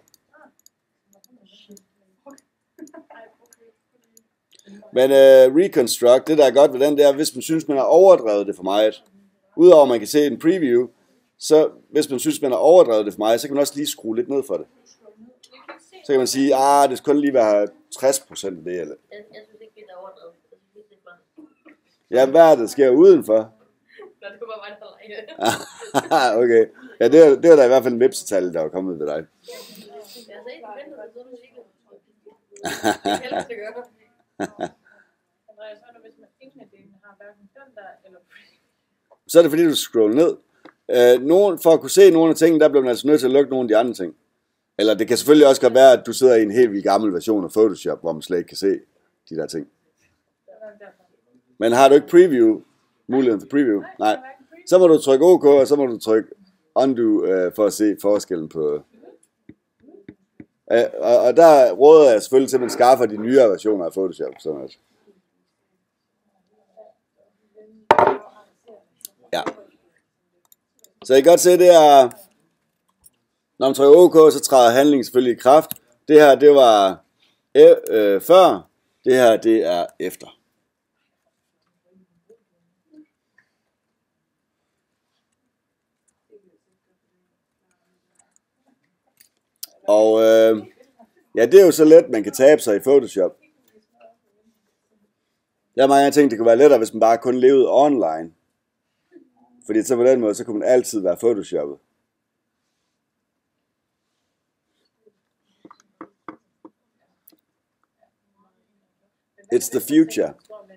Speaker 1: Men uh, Reconstruct, det der er godt ved den, det er, hvis man synes, man har overdrevet det for meget. Udover at man kan se en preview, så hvis man synes, man har overdrevet det for meget, så kan man også lige skrue lidt ned for det. Så kan man sige, ah, det skal kun lige være tres procent af det. Eller.
Speaker 3: Jeg, jeg synes ikke, det er overdrevet. Jeg synes ikke, det er flot.
Speaker 1: Ja, hvad er det, der sker udenfor?
Speaker 3: Nå, det kunne bare være for lege.
Speaker 1: Okay. Ja, det er, det er da i hvert fald en vipsetal, der er kommet ved dig.
Speaker 3: Jeg har set den ventet, at sådan musikken. Det er helst at gøre.
Speaker 2: Andreas, så er det, hvis man ingen af delene har hverken den der eller
Speaker 1: Så er det fordi, du scroller ned. Øh, nogen, for at kunne se nogle af tingene, der bliver man altså nødt til at lukke nogle af de andre ting. Eller det kan selvfølgelig også godt være, at du sidder i en helt vildt gammel version af Photoshop, hvor man slet ikke kan se de der ting. Men har du ikke preview, muligheden for preview? Nej. Så må du trykke OK, og så må du trykke Undo øh, for at se forskellen på... Øh, og, og der råder jeg selvfølgelig til, at man skaffer de nyere versioner af Photoshop. Sådan altså. Ja. Så I kan godt se, det er... Når man trykker OK, så træder handlingen selvfølgelig i kraft. Det her, det var øh, før. Det her, det er efter. Og øh, ja, det er jo så let, man kan tabe sig i Photoshop. Der er mange ting, det kunne være lettere, hvis man bare kun levede online. Fordi så på den måde, så kunne man altid være photoshoppet. It's the future.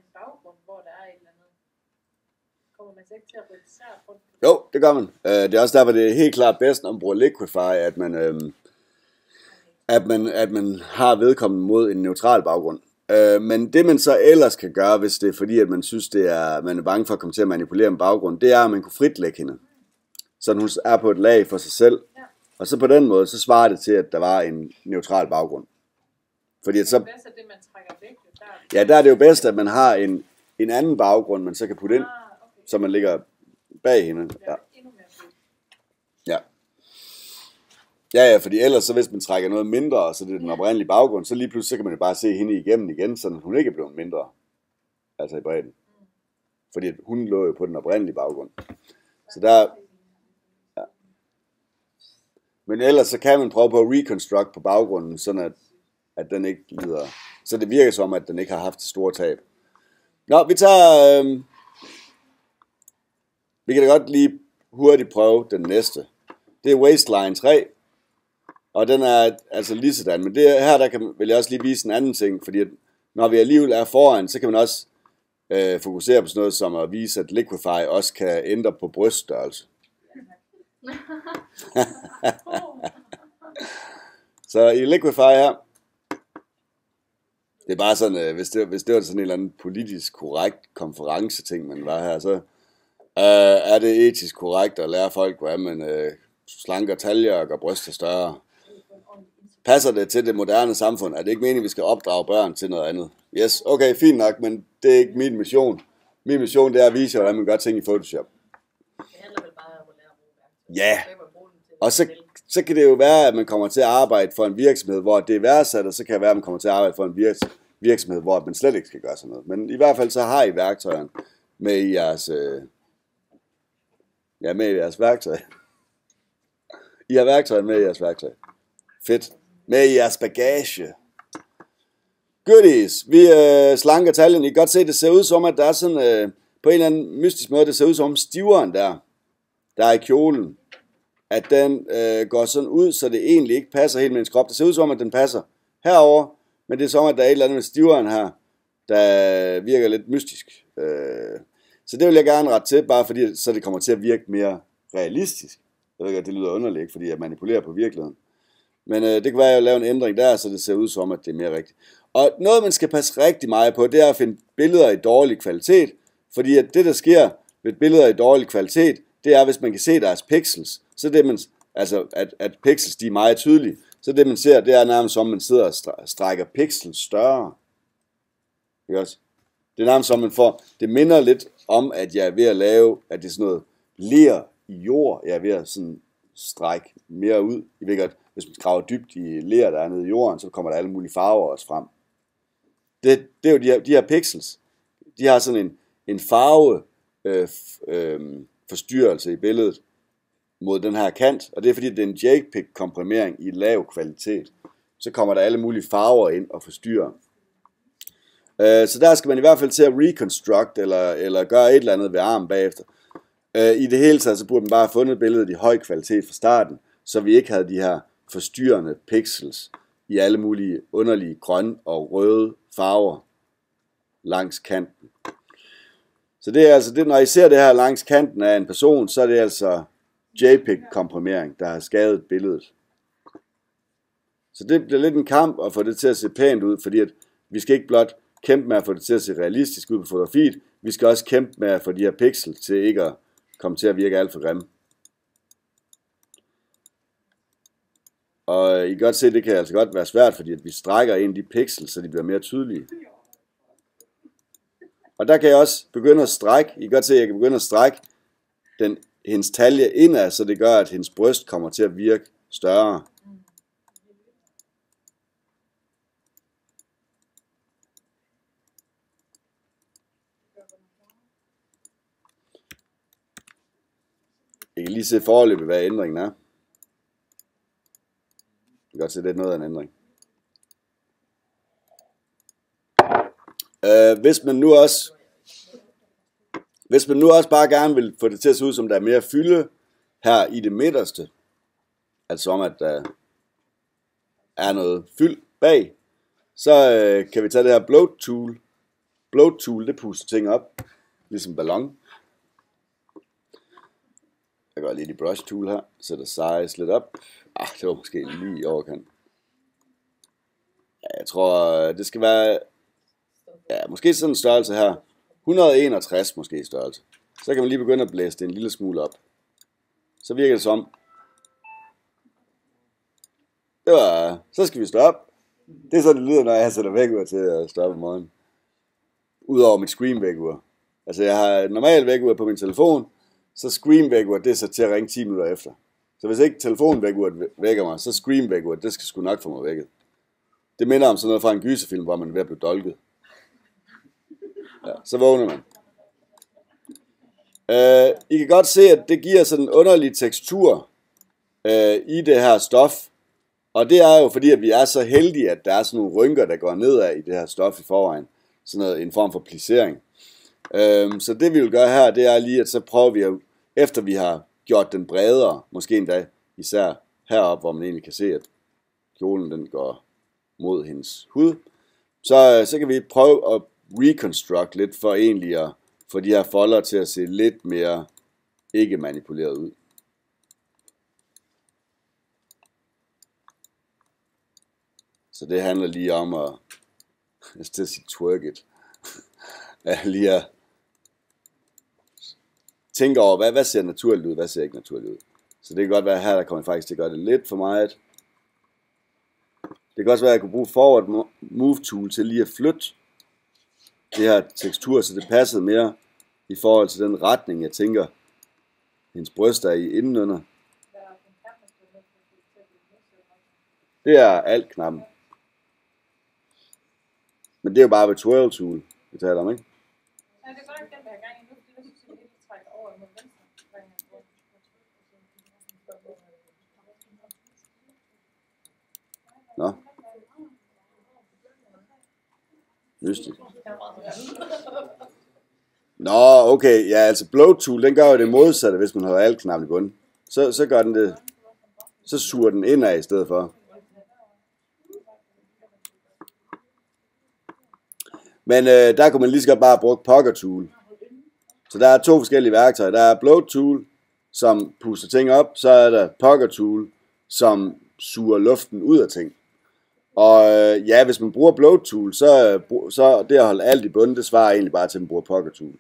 Speaker 1: Jo, det gør man. Det er også derfor, det er helt klart bedst, når man bruger Liquify, at man, øhm, at man, at man har vedkommende mod en neutral baggrund. Øh, men det man så ellers kan gøre, hvis det er fordi, at man synes, det er, man er bange for at komme til at manipulere en baggrund, det er, at man kunne fritlægge hende. Så hun er på et lag for sig selv. Og så på den måde, så svarer det til, at der var en neutral baggrund. Fordi at så, ja, der er det jo bedst, at man har en, en anden baggrund, man så kan putte ind, så man ligger bag hende. Ja. Ja. Ja, ja, fordi ellers, så hvis man trækker noget mindre, så det er den oprindelige baggrund, så lige pludselig, så kan man jo bare se hende igennem igen, så hun ikke er blevet mindre. Altså i bredden. Fordi hun lå jo på den oprindelige baggrund. Så der... Ja. Men ellers, så kan man prøve på at reconstruct på baggrunden, sådan at, at den ikke lider... Så det virker som, at den ikke har haft et stort tab. Nå, vi tager... Øh... Vi kan da godt lige hurtigt prøve den næste. Det er Waistline tre. Og den er altså lige sådan. Men det her, der kan, vil jeg også lige vise en anden ting. Fordi at når vi alligevel er foran, så kan man også øh, fokusere på sådan noget som at vise, at Liquify også kan ændre på bryststørrelse. Så i Liquify her, det er bare sådan, øh, hvis, det, hvis det var sådan en eller anden politisk korrekt konferenceting, man var her, så øh, er det etisk korrekt at lære folk, hvordan man øh, slanker taljer og gør bryster større. Passer det til det moderne samfund? Er det ikke meningen, at vi skal opdrage børn til noget andet? Yes, okay, fint nok, men det er ikke min mission. Min mission, det er at vise jer, hvordan man gør ting i Photoshop.
Speaker 3: Det handler vel bare om at lære at bruge
Speaker 1: Ja, og så, så kan det jo være, at man kommer til at arbejde for en virksomhed, hvor det er værdsat, og så kan det være, at man kommer til at arbejde for en virks- virksomhed, hvor man slet ikke skal gøre sådan noget. Men i hvert fald så har I værktøjerne med i jeres, øh, ja, med i jeres værktøj. I har værktøjerne med i jeres værktøj. Fedt. Med i jeres bagage. Goodies. Vi øh, slanker taljen. I kan godt se, det ser ud som, at der er sådan, øh, på en eller anden mystisk måde, det ser ud som stiveren der, der er i kjolen, at den øh, går sådan ud, så det egentlig ikke passer helt med ens krop. Det ser ud som, at den passer herover, men det er som, at der er et eller andet med stiveren her, der virker lidt mystisk. Øh, så det vil jeg gerne rette til, bare fordi, så det kommer til at virke mere realistisk. Jeg ved ikke, at det lyder underligt, ikke, fordi jeg manipulerer på virkeligheden. Men øh, det kan være, at jeg laver en ændring der, så det ser ud som, at det er mere rigtigt. Og noget, man skal passe rigtig meget på, det er at finde billeder i dårlig kvalitet. Fordi at det, der sker ved billeder i dårlig kvalitet, det er, hvis man kan se deres pixels. Så det, man, altså, at, at pixels de er meget tydelige. Så det, man ser, det er nærmest som, man sidder og strækker pixels større. Ikke også? Det er nærmest som, man får... Det minder lidt om, at jeg er ved at lave, at det er sådan noget ler i jord. Jeg er ved at sådan strække mere ud. I ved godt, hvis man graver dybt i ler, der er nede i jorden, så kommer der alle mulige farver også frem. Det, det er jo de her, de her pixels. De har sådan en, en farve øh, øh, forstyrrelse i billedet mod den her kant, og det er fordi, det er en JPEG-komprimering i lav kvalitet. Så kommer der alle mulige farver ind og forstyrrer. Øh, så der skal man i hvert fald til at reconstruct, eller, eller gøre et eller andet ved armen bagefter. Øh, I det hele taget, så burde man bare have fundet billedet i høj kvalitet fra starten, så vi ikke havde de her forstyrrende pixels i alle mulige underlige grønne og røde farver langs kanten. Så det er altså det, når I ser det her langs kanten af en person, så er det altså JPEG-komprimering, der har skadet billedet. Så det bliver lidt en kamp at få det til at se pænt ud, fordi at vi skal ikke blot kæmpe med at få det til at se realistisk ud på fotografiet, vi skal også kæmpe med at få de her pixels til ikke at komme til at virke alt for grimme. Og I kan godt se, at det kan altså godt være svært, fordi at vi strækker ind de pixels, så de bliver mere tydelige. Og der kan jeg også begynde at strække. I kan godt se, at jeg kan begynde at strække den, hendes talje indad, så det gør, at hendes bryst kommer til at virke større. Jeg kan lige se foreløbet, hvad ændringen er. Jeg kan godt se, at det er noget af en ændring. Uh, hvis man nu også Hvis man nu også bare gerne vil få det til at se ud, som der er mere fylde her i det midterste, altså om at der er noget fyld bag, så øh, kan vi tage det her bloat tool. Bloat tool, det puster ting op, ligesom ballon. Jeg går lige i brush tool her, sætter size lidt op. Ah, det var måske lige i overkant. Ja, jeg tror, det skal være, ja, måske sådan en størrelse her. et hundrede og enogtres måske i størrelse. Så kan man lige begynde at blæse det en lille smule op. Så virker det som. Det var, så skal vi stoppe. Det er sådan, det lyder, når jeg sætter vækkeur til at stoppe om morgenen. Udover mit screen-vækkeur. Altså, jeg har et normalt vækkeur på min telefon, så screen-vækkeur, det er så til at ringe ti minutter efter. Så hvis ikke telefonvækkeuret vækker mig, så screen-vækkeuret, det skal sgu nok få mig vækket. Det minder om sådan noget fra en gyserfilm, hvor man er ved at blive dolket. Ja, så vågner man. Uh, I kan godt se, at det giver sådan en underlig tekstur uh, i det her stof. Og det er jo fordi, at vi er så heldige, at der er sådan nogle rynker, der går nedad i det her stof i forvejen. Sådan noget, en form for plissering. Uh, så det vi vil gøre her, det er lige, at så prøver vi at, efter vi har gjort den bredere, måske endda især heroppe, hvor man egentlig kan se, at kjolen den går mod hendes hud, så, så kan vi prøve at reconstruct lidt for egentlig at få de her folder til at se lidt mere ikke manipuleret ud. Så det handler lige om at, jeg skal sige twerk it, lige at tænke over, hvad, hvad ser naturligt ud, hvad ser ikke naturligt ud. Så det kan godt være her, der kommer faktisk til at gøre det lidt for meget. Det kan også være, at jeg kunne bruge forward move tool til lige at flytte det her tekstur, så det passede mere i forhold til den retning, jeg tænker, hendes bryst er i indenunder. Det er alt-knappen. Men det er jo bare ved twirl tool, vi taler om, ikke?
Speaker 2: Ja, det er godt ikke den der gang i nu, fordi jeg synes, at det ikke trækker over mod venstre.
Speaker 1: Nå. Mystisk. Nå, okay. Ja, altså bloat tool, den gør jo det modsatte, hvis man har alt-knappen i bunden. Så, så gør den det. Så suger den indad i stedet for. Men øh, der kunne man lige så godt bare bruge poker tool. Så der er to forskellige værktøjer. Der er bloat tool, som puster ting op. Så er der poker tool, som suger luften ud af ting. Og øh, ja, hvis man bruger bloat tool, så, så det at holde alt i bunden, det svarer egentlig bare til, at man bruger poker tool.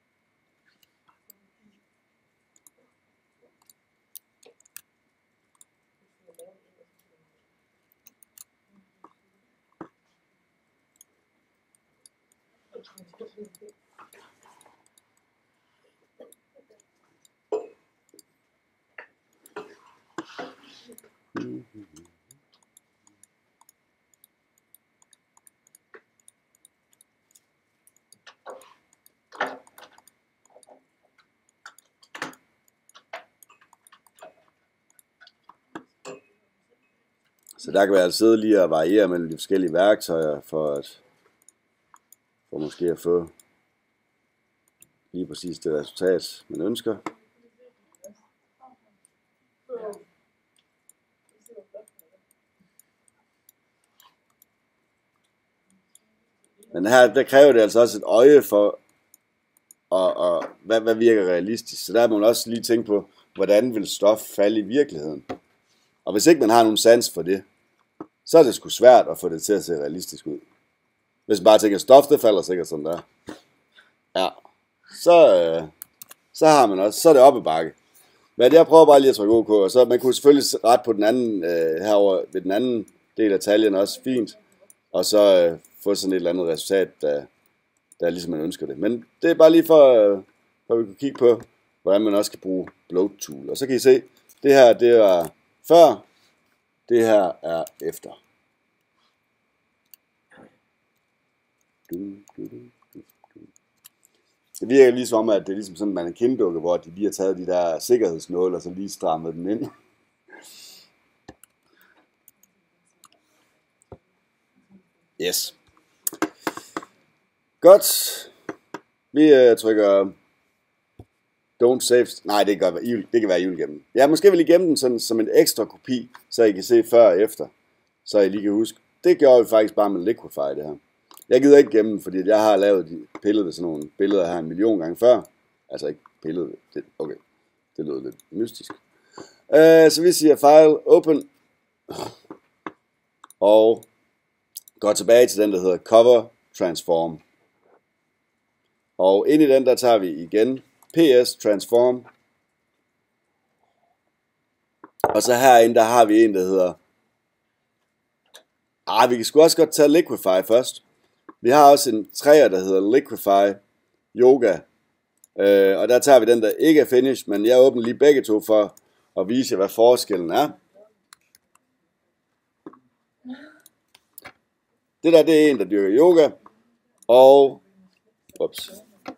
Speaker 1: Så der kan vi altså sidde lige og variere mellem de forskellige værktøjer, for at for måske at få lige præcis det resultat, man ønsker. Men her, der kræver det altså også et øje for, og, og hvad, hvad virker realistisk. Så der må man også lige tænke på, hvordan vil stof falde i virkeligheden. Og hvis ikke man har nogen sans for det, så er det sgu svært at få det til at se realistisk ud. Hvis man bare tænker, stof, det falder sikkert sådan der. Ja, så, øh, så har man også, så er det op ad bakke. Men jeg prøver bare lige at trykke OK, og så man kunne selvfølgelig ret på den anden, øh, herover ved den anden del af taljen også, fint. Og så øh, få sådan et eller andet resultat, der, der er ligesom man ønsker det. Men det er bare lige for, øh, for at vi kan kigge på, hvordan man også kan bruge bloat tool. Og så kan I se, det her, det er før, det her er efter. Det virker ligesom om, at det er ligesom sådan en mannequin-dukke, hvor de lige har taget de der sikkerhedsnåle, og så lige strammet den ind. Yes. Godt. Vi øh, trykker Don't save. Nej, det kan, være, det kan være, I vil gemme den. Ja, måske vil I gemme den sådan, som en ekstra kopi, så I kan se før og efter. Så I lige kan huske. Det gjorde vi faktisk bare med Liquify, det her. Jeg gider ikke gemme den, fordi jeg har lavet de, pillet ved sådan nogle billeder her en million gange før. Altså ikke pillet. Det, okay, det lød lidt mystisk. Uh, så vi siger file, open. Og går tilbage til den, der hedder cover transform. Og ind i den, der tager vi igen ps transform. Og så herinde, der har vi en, der hedder... Ah, vi kan sgu også godt tage Liquify først. Vi har også en træer, der hedder Liquify Yoga. Øh, og der tager vi den, der ikke er finish, men jeg åbner lige begge to for at vise jer, hvad forskellen er. Det der, det er en, der dyrker yoga. Og... Ups.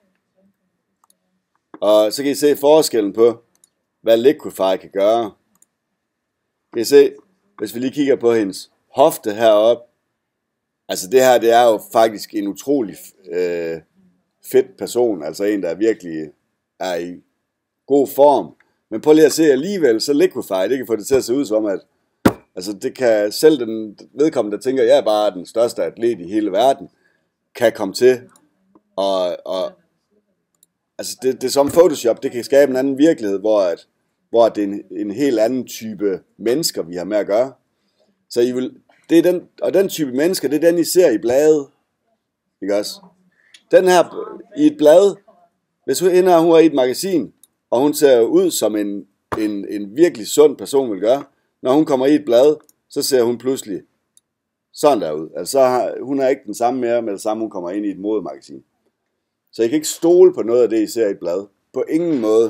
Speaker 1: Og så kan I se forskellen på, hvad Liquify kan gøre. Kan I se, hvis vi lige kigger på hendes hofte heroppe. Altså det her, det er jo faktisk en utrolig øh, fedt person. Altså en, der virkelig er i god form. Men prøv lige at se alligevel, så Liquify, det kan få det til at se ud som, at altså det kan selv den vedkommende, der tænker, jeg er bare den største atlet i hele verden, kan komme til. Og, og altså det, det er som Photoshop, det kan skabe en anden virkelighed, hvor, at, hvor det er en, en helt anden type mennesker, vi har med at gøre. Så I vil, det er den, og den type mennesker, det er den, I ser i bladet. Ikke også? Den her, i et blad, hvis hun, hende her, hun er i et magasin, og hun ser ud som en, en, en virkelig sund person vil gøre, når hun kommer i et blad, så ser hun pludselig sådan der ud. Altså har, hun er ikke den samme mere med det samme, hun kommer ind i et modemagasin. Så I kan ikke stole på noget af det, I ser i et blad. På ingen måde.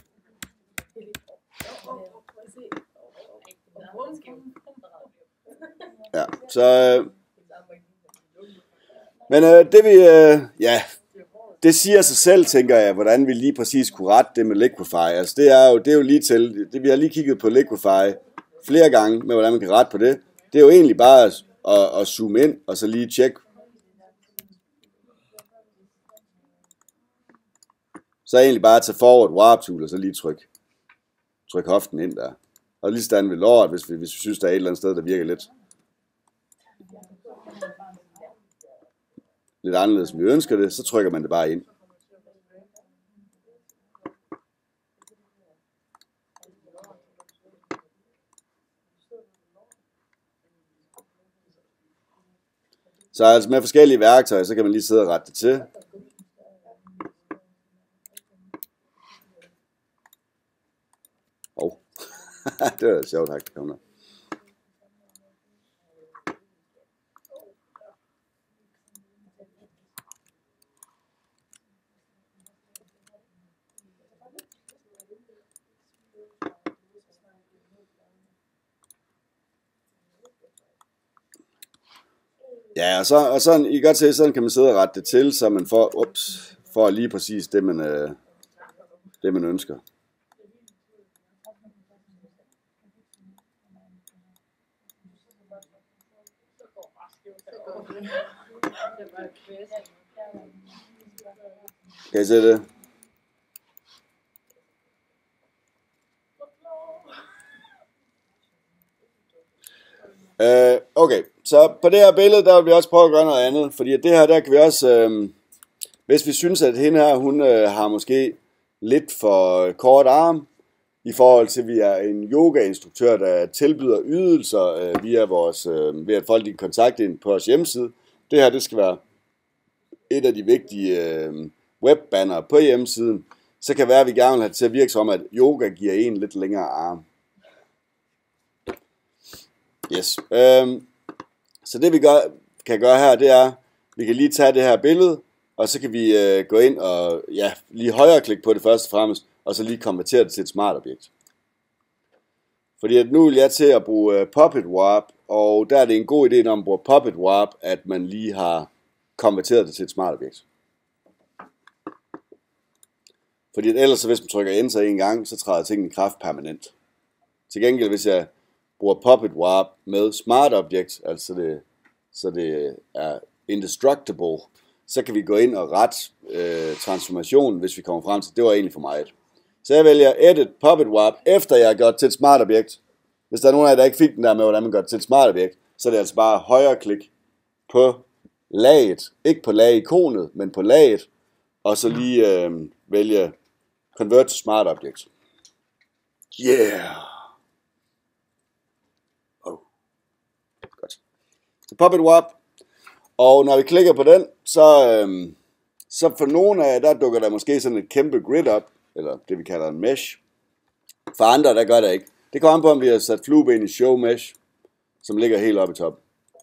Speaker 1: Ja, så... Men øh, det vi... Øh, ja, det siger sig selv, tænker jeg, hvordan vi lige præcis kunne rette det med Liquify. Altså det er jo, det er jo lige til... Det, vi har lige kigget på Liquify flere gange, med hvordan man kan rette på det. Det er jo egentlig bare at, at, at zoome ind, og så lige tjekke. Så er egentlig bare at tage forward warp tool, og så lige tryk, tryk hoften ind der. Og lige stand ved låret, hvis vi, hvis vi synes, der er et eller andet sted, der virker lidt, lidt anderledes, som vi ønsker det, så trykker man det bare ind. Så altså med forskellige værktøjer, så kan man lige sidde og rette det til. Åh, oh. Det var sjovt, at komme der. Ja, og så, og sådan, I kan godt se, sådan kan man sidde og rette det til, så man får, ups, får lige præcis det, man, øh, det, man ønsker. Kan I se det? Uh, okay, så på det her billede, der vil vi også prøve at gøre noget andet, fordi det her, der kan vi også, øh, hvis vi synes, at hende her, hun øh, har måske lidt for kort arm, i forhold til, at vi er en yoga-instruktør, der tilbyder ydelser øh, via vores, øh, ved at folk kan kontakte ind på vores hjemmeside. Det her, det skal være et af de vigtige øh, webbanner på hjemmesiden. Så kan det være, at vi gerne vil have det til at virke som, at yoga giver en lidt længere arm. Yes. Øhm, så det vi gør, kan gøre her, det er, vi kan lige tage det her billede, og så kan vi øh, gå ind og ja, lige højre klik på det først og fremmest, og så lige konvertere det til et smart objekt. Fordi at nu vil jeg til at bruge øh, Puppet Warp, og der er det en god idé, når man bruger Puppet Warp, at man lige har konverteret det til et smart objekt. Fordi at ellers, hvis man trykker Enter en gang, så træder tingene i kraft permanent. Til gengæld, hvis jeg bruger Puppet Warp med Smart Object, altså det, så det er indestructible, så kan vi gå ind og rette øh, transformationen, hvis vi kommer frem til, det var egentlig for meget. Så jeg vælger Edit Puppet Warp, efter jeg har gjort til et smart objekt. Hvis der er nogen af jer, der ikke fik den der med, hvordan man gør det til et smart objekt, så er det altså bare højre klik på laget. Ikke på lag-ikonet, men på laget. Og så lige øh, vælge Convert to Smart Object. Yeah! Oh. Godt. Så Puppet Warp. Og når vi klikker på den, så, øh, så for nogle af jer, der dukker der måske sådan et kæmpe grid op, eller det vi kalder en mesh. For andre, der gør det ikke. Det kommer an på, om vi har sat flueben i Show Mesh, som ligger helt oppe i toppen.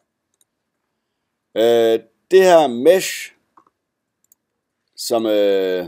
Speaker 1: Øh, det her mesh, som, øh,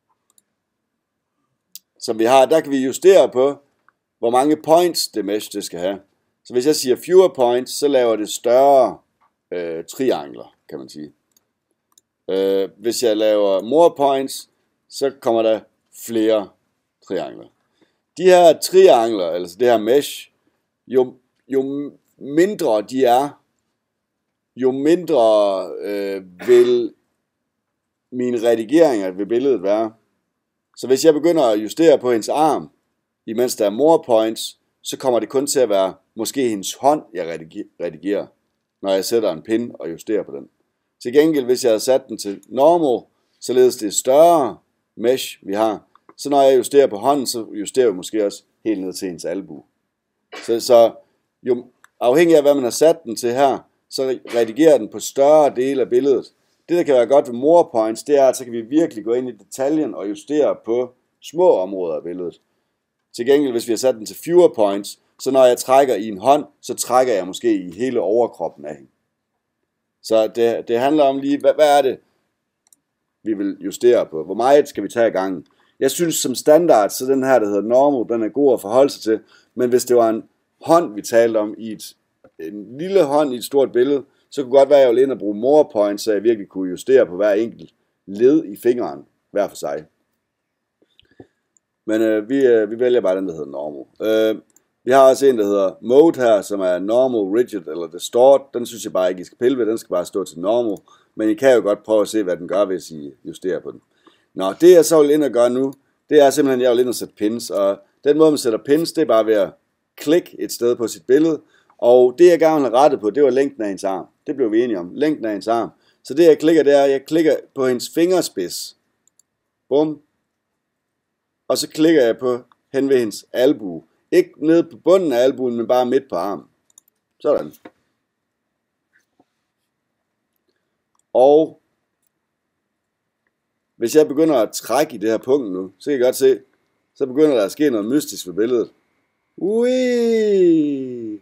Speaker 1: som vi har, der kan vi justere på, hvor mange points det mesh det skal have. Så hvis jeg siger fewer points, så laver det større øh, triangler, kan man sige. Øh, hvis jeg laver more points, så kommer der flere triangler. De her triangler, altså det her mesh, jo, jo mindre de er, jo mindre øh, vil mine redigeringer ved billedet være. Så hvis jeg begynder at justere på hendes arm, imens der er more points, så kommer det kun til at være måske hendes hånd, jeg redigerer, når jeg sætter en pin og justerer på den. Til gengæld, hvis jeg havde sat den til normal, således det større mesh, vi har, så når jeg justerer på hånden, så justerer jeg måske også helt ned til hendes albue. Så, så jo afhængig af, hvad man har sat den til her, så redigerer den på større dele af billedet. Det, der kan være godt ved more points, det er, at så kan vi virkelig gå ind i detaljen og justere på små områder af billedet. Til gengæld, hvis vi har sat den til fewer points, så når jeg trækker i en hånd, så trækker jeg måske i hele overkroppen af hende. Så det, det handler om lige, hvad, hvad er det, vi vil justere på? Hvor meget skal vi tage i gangen? Jeg synes som standard, så den her, der hedder normal, den er god at forholde sig til. Men hvis det var en hånd, vi talte om, i et, en lille hånd i et stort billede, så kunne det godt være, at jeg ville ind og bruge more points, så jeg virkelig kunne justere på hver enkelt led i fingeren, hver for sig. Men øh, vi, øh, vi vælger bare den, der hedder normal. Øh, vi har også en, der hedder mode her, som er normal, rigid eller distort. Den synes jeg bare ikke, I skal pille ved. Den skal bare stå til normal. Men I kan jo godt prøve at se, hvad den gør, hvis I justerer på den. Nå, det jeg så vil ind og gøre nu, det er simpelthen, at jeg vil ind og sætte pins. Og den måde, man sætter pins, det er bare ved at klikke et sted på sit billede. Og det jeg gerne vil have rettet på, det var længden af hendes arm. Det blev vi enige om. Længden af hendes arm. Så det jeg klikker, det er, at jeg klikker på hendes fingerspids. Bum. Og så klikker jeg på hen ved hendes albue. Ikke nede på bunden af albuen, men bare midt på armen. Sådan. Og hvis jeg begynder at trække i det her punkt nu, så kan I godt se, så begynder der at ske noget mystisk ved billedet. Ui!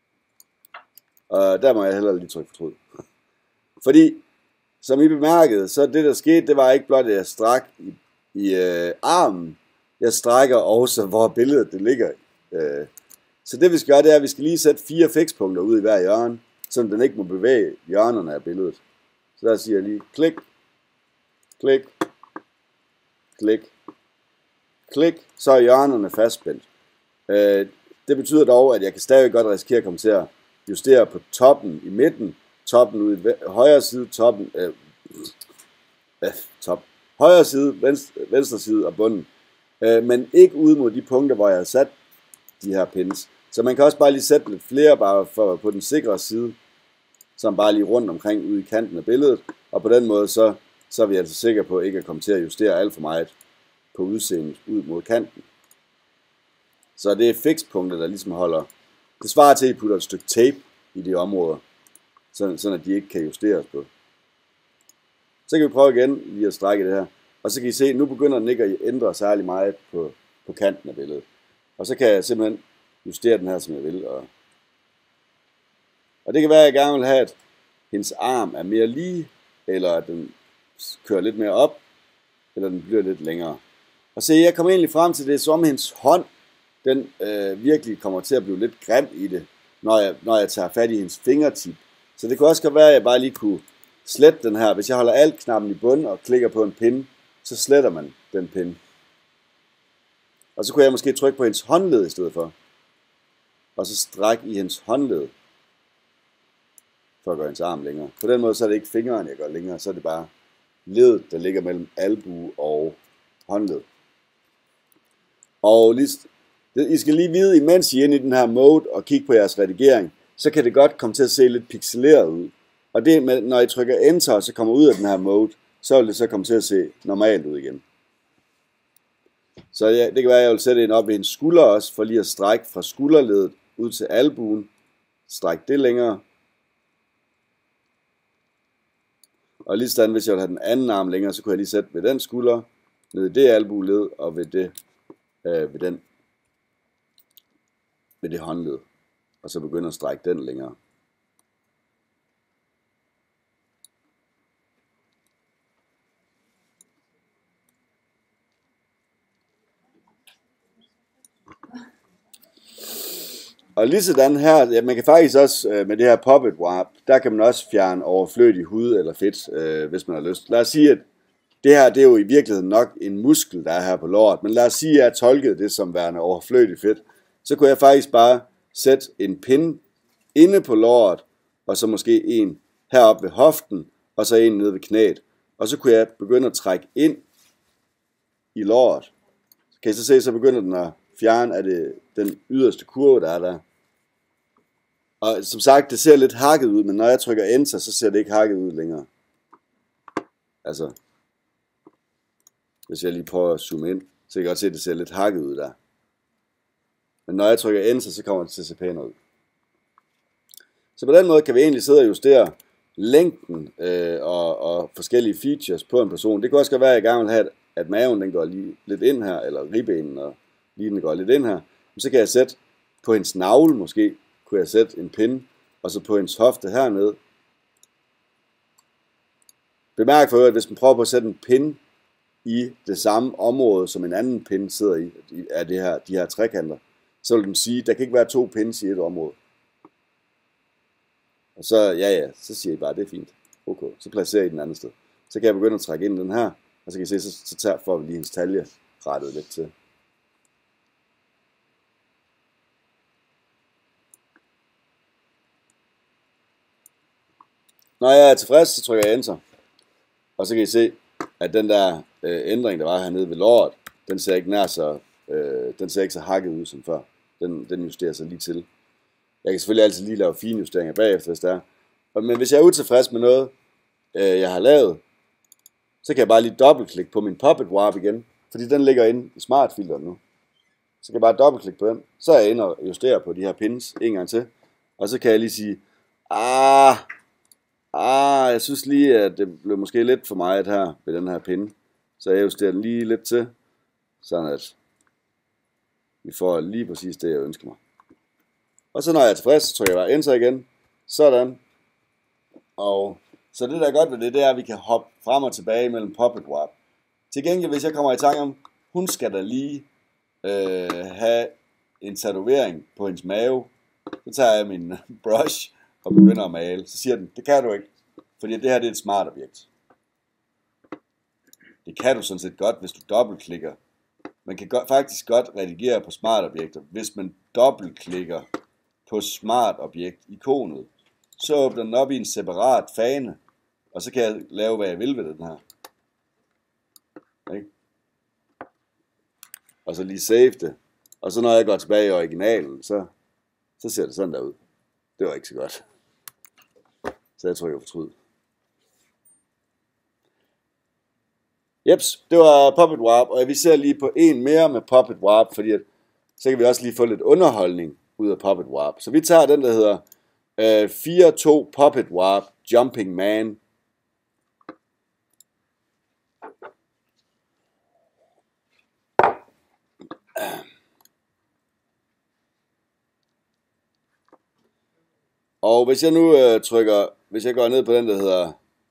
Speaker 1: Og der må jeg heller lige trykke fortryd. Fordi, som I bemærkede, så det der skete, det var ikke blot, at jeg strak i, i øh, armen. Jeg strækker også, hvor billedet det ligger. Øh. Så det vi skal gøre, det er, at vi skal lige sætte fire fikspunkter ud i hver hjørne, så den ikke må bevæge hjørnerne af billedet. Så der siger jeg lige klik, klik, klik, klik, så er hjørnerne fastspændt. Øh, det betyder dog, at jeg kan stadig godt risikere at komme til at justere på toppen i midten, toppen ude i højre side, toppen, øh, øh, top, højre side, venstre, venstre side og bunden. Øh, men ikke ud mod de punkter, hvor jeg har sat de her pins. Så man kan også bare lige sætte lidt flere bare for, på den sikre side, som bare lige rundt omkring ude i kanten af billedet. Og på den måde, så, så er vi altså sikre på ikke at komme til at justere alt for meget på udseendet ud mod kanten. Så det er fikspunkter, der ligesom holder. Det svarer til, at I putter et stykke tape i de områder, sådan, sådan at de ikke kan justeres på. Så kan vi prøve igen lige at strække det her. Og så kan I se, at nu begynder den ikke at ændre særlig meget på, på kanten af billedet. Og så kan jeg simpelthen justere den her, som jeg vil. Og, og det kan være, at jeg gerne vil have, at hendes arm er mere lige, eller at den kører lidt mere op, eller den bliver lidt længere. Og se, jeg kommer egentlig frem til det, som hendes hånd, den øh, virkelig kommer til at blive lidt grim i det, når jeg, når jeg tager fat i hendes fingertip. Så det kunne også godt være, at jeg bare lige kunne slette den her. Hvis jeg holder alt-knappen i bunden og klikker på en pin, så sletter man den pin. Og så kunne jeg måske trykke på hendes håndled i stedet for. Og så strække i hendes håndled. For at gøre hendes arm længere. På den måde så er det ikke fingeren, jeg gør længere. Så er det bare ledet, der ligger mellem albue og håndled. Og lige, I skal lige vide, imens I er inde i den her mode og kigge på jeres redigering, så kan det godt komme til at se lidt pixeleret ud. Og det med, når I trykker enter, og så kommer ud af den her mode, så vil det så komme til at se normalt ud igen. Så ja, det kan være, at jeg vil sætte en op i en skulder også, for lige at strække fra skulderledet ud til albuen. Stræk det længere. Og lige sådan, hvis jeg vil have den anden arm længere, så kunne jeg lige sætte ved den skulder, ned i det albuled, og ved det, øh, ved den, ved det håndled. Og så begynde at strække den længere. Og lige sådan her, ja, man kan faktisk også øh, med det her Puppet Warp, der kan man også fjerne overflødig hud eller fedt, øh, hvis man har lyst. Lad os sige, at det her, det er jo i virkeligheden nok en muskel, der er her på låret, men lad os sige, at jeg tolkede det som værende overflødig fedt. Så kunne jeg faktisk bare sætte en pin inde på låret, og så måske en heroppe ved hoften, og så en nede ved knæet. Og så kunne jeg begynde at trække ind i låret. Kan I så se, så begynder den at fjerne af det, den yderste kurve, der er der. Og som sagt, det ser lidt hakket ud, men når jeg trykker enter, så ser det ikke hakket ud længere. Altså, hvis jeg lige prøver at zoome ind, så kan jeg godt se, at det ser lidt hakket ud der. Men når jeg trykker enter, så kommer det til at se pænere ud. Så på den måde kan vi egentlig sidde og justere længden øh, og, og forskellige features på en person. Det kan også godt være, at jeg gerne vil have, at maven den går lige lidt ind her, eller ribbenen og lige den går lidt ind her. Så kan jeg sætte på hendes navle måske, kunne jeg sætte en pin, og så på hendes hofte hernede. Bemærk for øvrigt, at hvis man prøver på at sætte en pin i det samme område, som en anden pin sidder i, af det her, de her trekanter, så vil den sige, at der kan ikke være to pins i et område. Og så, ja ja, så siger I bare, at det er fint. Okay, så placerer I den anden sted. Så kan jeg begynde at trække ind den her, og så kan I se, så, så tager får vi lige hendes talje rettet lidt til. Når jeg er tilfreds, så trykker jeg enter. Og så kan I se, at den der øh, ændring, der var hernede ved låret, den ser ikke nær så, øh, den ser ikke så hakket ud som før. Den, den justerer sig lige til. Jeg kan selvfølgelig altid lige lave fine justeringer bagefter, hvis det er. Men hvis jeg er utilfreds med noget, øh, jeg har lavet, så kan jeg bare lige dobbeltklikke på min Puppet Warp igen, fordi den ligger inde i smartfilteren nu. Så kan jeg bare dobbeltklikke på den. Så er jeg inde og justerer på de her pins en gang til. Og så kan jeg lige sige, ah, ah, jeg synes lige, at det blev måske lidt for meget her ved den her pin. Så jeg justerer den lige lidt til, sådan at vi får lige præcis det, jeg ønsker mig. Og så når jeg er tilfreds, så trykker jeg bare enter igen. Sådan. Og så det der er godt ved det, det er, at vi kan hoppe frem og tilbage mellem Puppet Warp. Til gengæld, hvis jeg kommer i tanke om, hun skal da lige øh, have en tatovering på hendes mave, så tager jeg min brush og begynder at male. Så siger den, det kan du ikke, fordi det her det er et smart objekt. Det kan du sådan set godt, hvis du dobbeltklikker. Man kan godt, faktisk godt redigere på smart objekter, hvis man dobbeltklikker på smart objekt ikonet. Så åbner den op i en separat fane, og så kan jeg lave, hvad jeg vil ved den her. Okay? Og så lige save det. Og så når jeg går tilbage i originalen, så, så ser det sådan der ud. Det var ikke så godt. Så jeg trykker fortryd. Jeps, det var Puppet Warp, og vi ser lige på en mere med Puppet Warp, fordi at, så kan vi også lige få lidt underholdning ud af Puppet Warp. Så vi tager den, der hedder øh, fire to Puppet Warp Jumping Man. Og hvis jeg nu øh, trykker, hvis jeg går ned på den, der hedder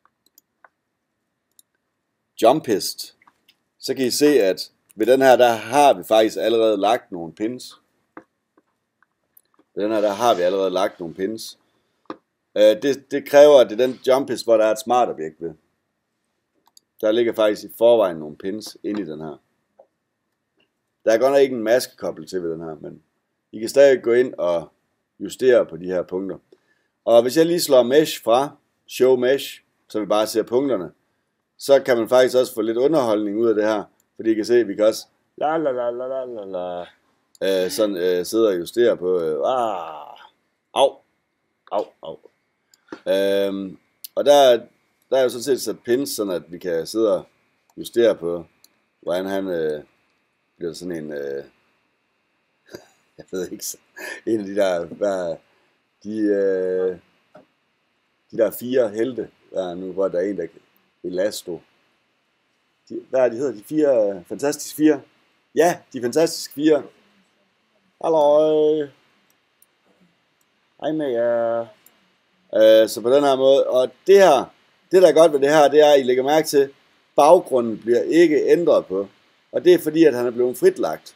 Speaker 1: Jumpist, så kan I se, at ved den her, der har vi faktisk allerede lagt nogle pins. Ved den her, der har vi allerede lagt nogle pins. Øh, det, det kræver, at det er den Jumpist, hvor der er et smart objekt ved. Der ligger faktisk i forvejen nogle pins inde i den her. Der er godt nok ikke en maske koblet til ved den her, men I kan stadig gå ind og justere på de her punkter. Og hvis jeg lige slår mesh fra, show mesh, så vi bare ser punkterne, så kan man faktisk også få lidt underholdning ud af det her, fordi I kan se, at vi kan også La la la la la la la. Øh, sådan øh, sidder og justerer på. Øh, ah, au, au, au. Øhm, og der, der er jo sådan set sat pins, sådan at vi kan sidde og justere på, hvordan han øh, bliver sådan en, øh, jeg ved ikke, en af de der, hvad, de, øh, de der fire helte, der er nu, hvor der er en, der Elasto. De, hvad er de hedder? De fire, øh, fantastiske fire? Ja, de fantastiske fire. Halløj. Hej med jer. Øh, så på den her måde, og det her, det der er godt ved det her, det er, at I lægger mærke til, baggrunden bliver ikke ændret på. Og det er fordi, at han er blevet fritlagt.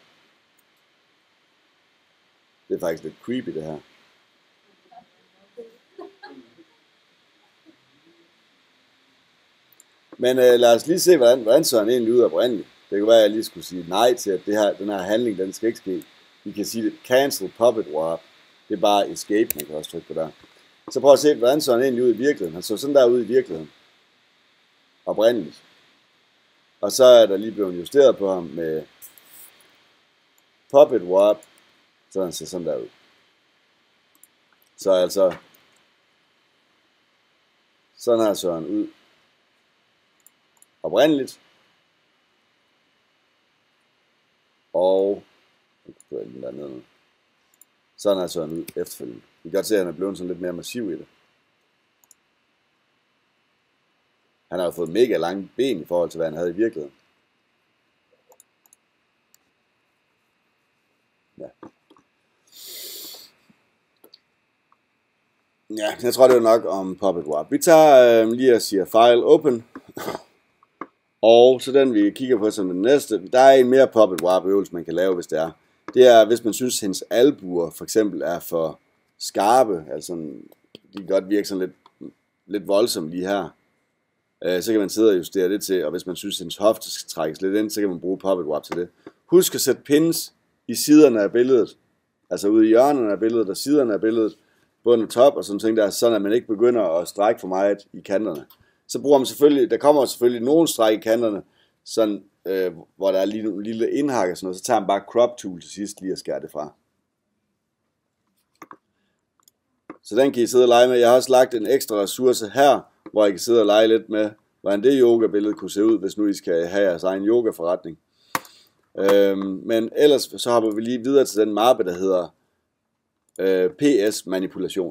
Speaker 1: Det er faktisk lidt creepy, det her. Men øh, lad os lige se, hvordan, hvordan så han egentlig ud oprindeligt. Det kunne være, at jeg lige skulle sige nej til, at det her, den her handling, den skal ikke ske. Vi kan sige det, cancel puppet warp. Det er bare escape, man kan også trykke på der. Så prøv at se, hvordan så han egentlig ud i virkeligheden. Han så sådan der ud i virkeligheden. Oprindeligt. Og så er der lige blevet justeret på ham med puppet warp. Så han ser sådan der ud. Så altså, sådan her så han ud oprindeligt. Og den der nede. Sådan her så han ud efterfølgende. Vi kan godt se, at han er blevet sådan lidt mere massiv i det. Han har jo fået mega lange ben i forhold til, hvad han havde i virkeligheden. Ja. Ja, jeg tror, det er nok om Puppet Warp. Vi tager øh, lige og siger File Open. Og så den, vi kigger på som den næste. Der er en mere Puppet Warp øvelse, man kan lave, hvis det er. Det er, hvis man synes, hendes albuer for eksempel er for skarpe. Altså, de kan godt virke sådan lidt, lidt voldsomme lige her. Øh, så kan man sidde og justere det til. Og hvis man synes, hendes hofte skal trækkes lidt ind, så kan man bruge Puppet Warp til det. Husk at sætte pins i siderne af billedet. Altså ude i hjørnerne af billedet og siderne af billedet. Bund og top og sådan ting der, sådan at man ikke begynder at strække for meget i kanterne. Så bruger man selvfølgelig, der kommer selvfølgelig nogle stræk i kanterne, sådan, øh, hvor der er lige en lille indhak og sådan noget, så tager man bare crop tool til sidst lige og skærer det fra. Så den kan I sidde og lege med. Jeg har også lagt en ekstra ressource her, hvor I kan sidde og lege lidt med, hvordan det yoga-billede kunne se ud, hvis nu I skal have jeres egen yoga-forretning. Øhm, men ellers så hopper vi lige videre til den mappe, der hedder øh, P S-manipulation.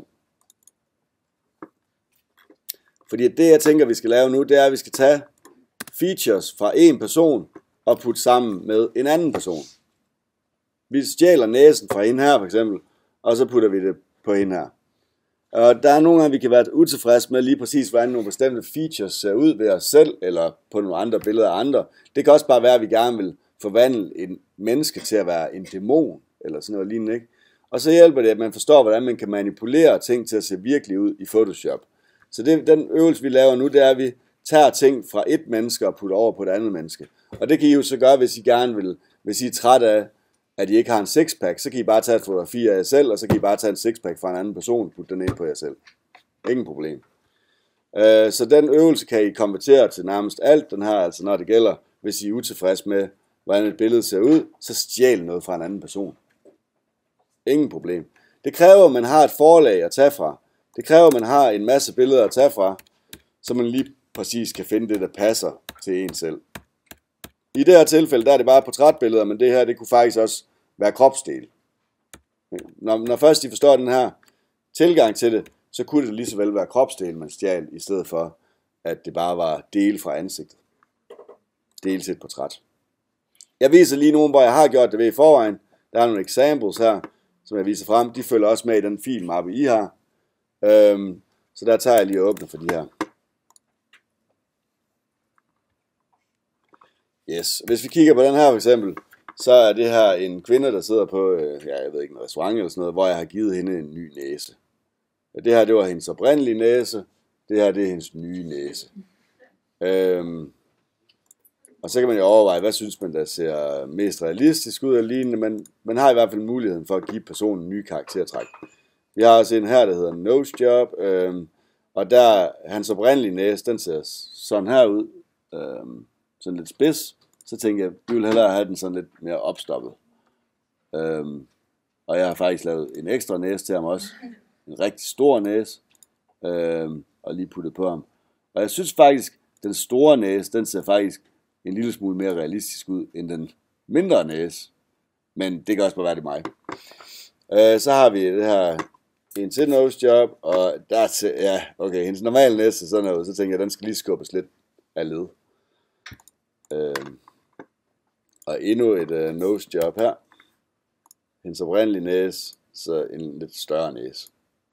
Speaker 1: Fordi det, jeg tænker, vi skal lave nu, det er, at vi skal tage features fra en person og putte sammen med en anden person. Vi stjæler næsen fra hende her, for eksempel, og så putter vi det på hende her. Og der er nogle gange, vi kan være utilfredse med lige præcis, hvordan nogle bestemte features ser ud ved os selv, eller på nogle andre billeder af andre. Det kan også bare være, at vi gerne vil forvandle en menneske til at være en dæmon, eller sådan noget lignende, ikke? Og så hjælper det, at man forstår, hvordan man kan manipulere ting til at se virkelig ud i Photoshop. Så det, den øvelse, vi laver nu, det er, at vi tager ting fra et menneske og putter over på et andet menneske. Og det kan I jo så gøre, hvis I gerne vil, hvis I er træt af, at I ikke har en sixpack, så kan I bare tage et fotografi af jer selv, og så kan I bare tage en sixpack fra en anden person og putte den ind på jer selv. Ingen problem. Øh, så den øvelse kan I konvertere til nærmest alt. Den her, altså når det gælder, hvis I er utilfreds med, hvordan et billede ser ud, så stjæl noget fra en anden person. Ingen problem. Det kræver, at man har et forlag at tage fra. Det kræver, at man har en masse billeder at tage fra, så man lige præcis kan finde det, der passer til en selv. I det her tilfælde, der er det bare portrætbilleder, men det her, det kunne faktisk også være kropsdel. Når, når først I forstår den her tilgang til det, så kunne det lige så vel være kropsdel, man stjal, i stedet for, at det bare var dele fra ansigtet. Dele til et portræt. Jeg viser lige nogle, hvor jeg har gjort det ved i forvejen. Der er nogle examples her, som jeg viser frem. De følger også med i den filmappe, I har. Øhm, så der tager jeg lige og åbner for de her. Yes. Hvis vi kigger på den her for eksempel, så er det her en kvinde, der sidder på, øh, ja, jeg ved ikke, en restaurant eller sådan noget, hvor jeg har givet hende en ny næse. Det her, det var hendes oprindelige næse. Det her, det er hendes nye næse. Øhm, og så kan man jo overveje, hvad synes man, der ser mest realistisk ud af lignende, men man har i hvert fald muligheden for at give personen en ny karaktertræk. Vi har også en her, der hedder Nose Job, øhm, og der, hans oprindelige næse, den ser sådan her ud, øhm, sådan lidt spids, så tænkte jeg, vi vil hellere have den sådan lidt mere opstoppet. Øhm, og jeg har faktisk lavet en ekstra næse til ham også. En rigtig stor næse. Øhm, og lige puttet på ham. Og jeg synes faktisk, den store næse, den ser faktisk en lille smule mere realistisk ud, end den mindre næse. Men det kan også bare være det mig. Øh, så har vi det her en til nose job, og der er til, ja, okay, hendes normale næse er sådan noget, så tænker jeg, den skal lige skubbes lidt af led. Øh, og endnu et uh, nose job her. Hendes oprindelige næse, så en lidt større næse.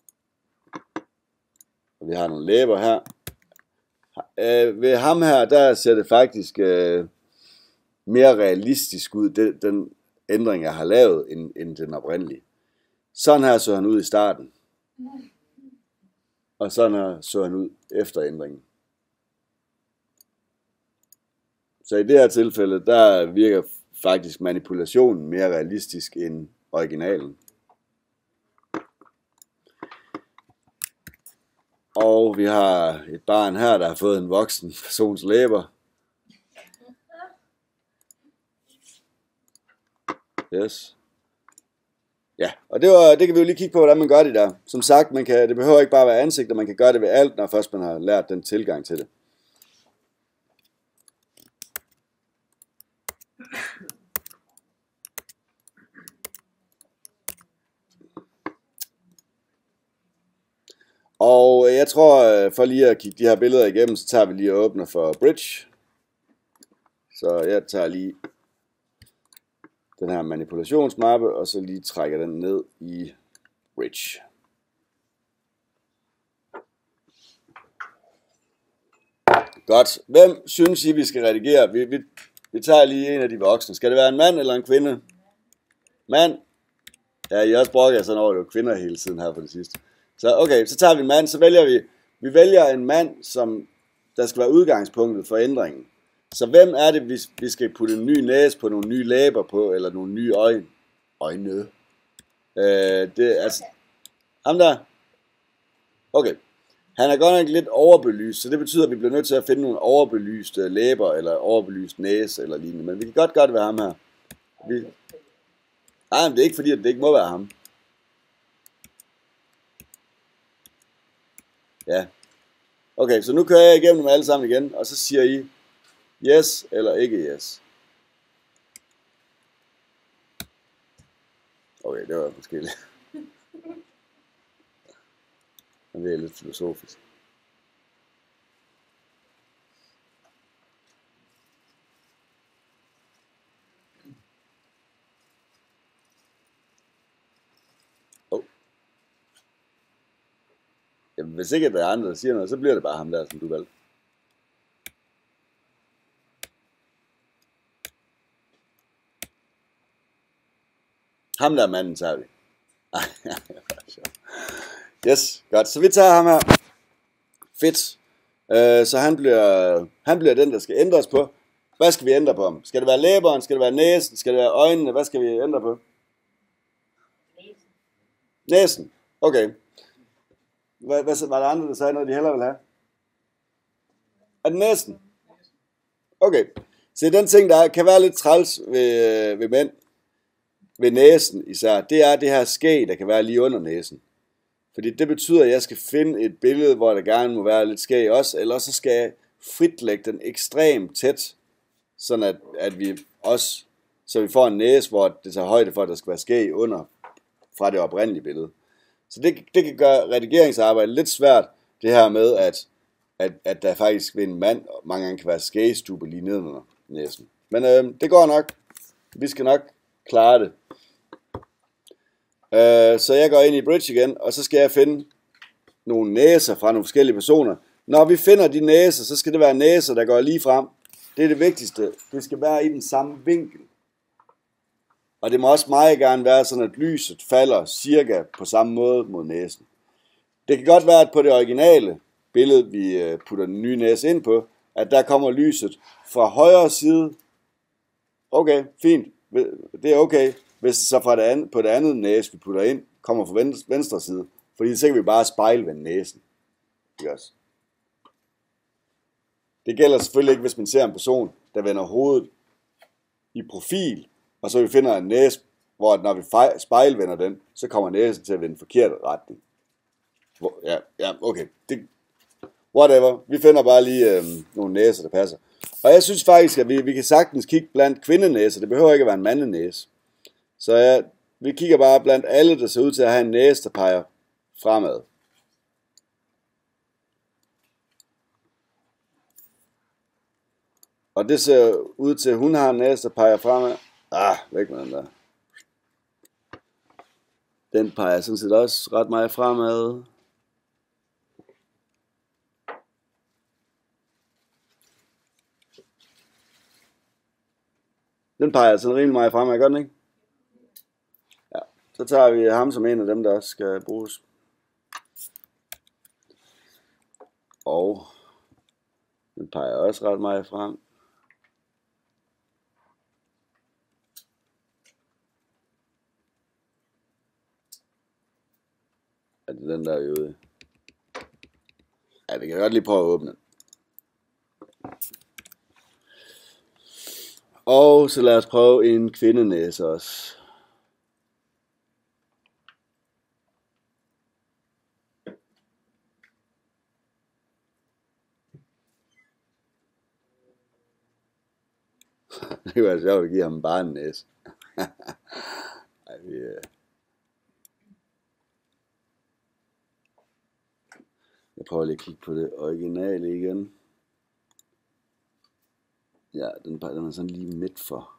Speaker 1: Og vi har nogle læber her. Øh, ved ham her, der ser det faktisk øh, mere realistisk ud, det, den ændring, jeg har lavet, end, end den oprindelige. Sådan her så han ud i starten. Og sådan her så han ud efter ændringen. Så i det her tilfælde, der virker faktisk manipulationen mere realistisk end originalen. Og vi har et barn her, der har fået en voksen persons læber. Yes. Ja, og det, var, det kan vi jo lige kigge på, hvordan man gør det der. Som sagt, man kan, det behøver ikke bare være ansigter, man kan gøre det ved alt, når først man har lært den tilgang til det. Og jeg tror, for lige at kigge de her billeder igennem, så tager vi lige og åbner for Bridge. Så jeg tager lige den her manipulationsmappe, og så lige trækker den ned i Bridge. Godt. Hvem synes I, vi skal redigere? Vi, vi, vi tager lige en af de voksne. Skal det være en mand eller en kvinde? Mand. Ja, I også brokker jeg sådan over, at det var kvinder hele tiden her på det sidste. Så okay, så tager vi en mand, så vælger vi, vi vælger en mand, som der skal være udgangspunktet for ændringen. Så hvem er det, vi, vi skal putte en ny næse på, nogle nye læber på, eller nogle nye øjne? Øjne. Øh, det er altså, ham der. Okay. Han er godt nok lidt overbelyst, så det betyder, at vi bliver nødt til at finde nogle overbelyste læber, eller overbelyst næse, eller lignende. Men vi kan godt gøre det ved ham her. Vi... Nej, men det er ikke fordi, at det ikke må være ham. Ja. Okay, så nu kører jeg igennem dem alle sammen igen, og så siger I yes eller ikke yes. Okay, det var måske lidt. Det er lidt filosofisk. Oh. Jamen, hvis ikke der er andre, der siger noget, så bliver det bare ham der, som du valgte. Ham der manden tager vi. Yes, godt. Så vi tager ham her. Fedt. Øh, så han bliver, han bliver den, der skal ændres på. Hvad skal vi ændre på ham? Skal det være læberen? Skal det være næsen? Skal det være øjnene? Hvad skal vi ændre på? Næsen. Næsen. Okay. Hvad, hvad var der andre, der sagde noget, de hellere vil have? Er det næsen? Okay. Så den ting, der kan være lidt træls ved, ved mænd, ved næsen især, det er det her skæg, der kan være lige under næsen. Fordi det betyder, at jeg skal finde et billede, hvor der gerne må være lidt skæg også, eller så skal jeg fritlægge den ekstremt tæt, sådan at, at vi også, så vi får en næse, hvor det tager højde for, at der skal være skæg under fra det oprindelige billede. Så det, det kan gøre redigeringsarbejdet lidt svært, det her med, at, at, at der faktisk ved en mand mange gange kan være skægstube lige nedenunder næsen. Men øh, det går nok. Vi skal nok klare det. Uh, så jeg går ind i Bridge igen, og så skal jeg finde nogle næser fra nogle forskellige personer. Når vi finder de næser, så skal det være næser, der går lige frem. Det er det vigtigste. Det skal være i den samme vinkel. Og det må også meget gerne være sådan, at lyset falder cirka på samme måde mod næsen. Det kan godt være, at på det originale billede, vi putter den nye næse ind på, at der kommer lyset fra højre side. Okay, fint. Det er okay. Hvis det så fra det andet, på det andet næse, vi putter ind, kommer fra venstre, venstre side. Fordi så kan vi bare spejlvende næsen. Yes. Det gælder selvfølgelig ikke, hvis man ser en person, der vender hovedet i profil, og så vi finder en næse, hvor når vi spejlvender den, så kommer næsen til at vende forkert retning. Hvor, ja, ja, okay. Det, whatever. Vi finder bare lige øh, nogle næser, der passer. Og jeg synes faktisk, at vi, vi kan sagtens kigge blandt kvindenæser. Det behøver ikke at være en mandenæse. Så ja, vi kigger bare blandt alle, der ser ud til at have en næse, der peger fremad. Og det ser ud til, at hun har en næse, der peger fremad. Ah, væk med den der. Den peger sådan set også ret meget fremad. Den peger sådan rimelig meget fremad, gør den ikke? Ja, så tager vi ham som en af dem, der skal bruges. Og den peger også ret meget frem. Er det den der er ude? Ja, vi kan godt lige prøve at åbne den. Og så lad os prøve en kvindenæse også. Det kunne være sjovt at give ham bare en næse. Ej, vi, jeg prøver lige at kigge på det originale igen. Ja, den, den er sådan lige midt for.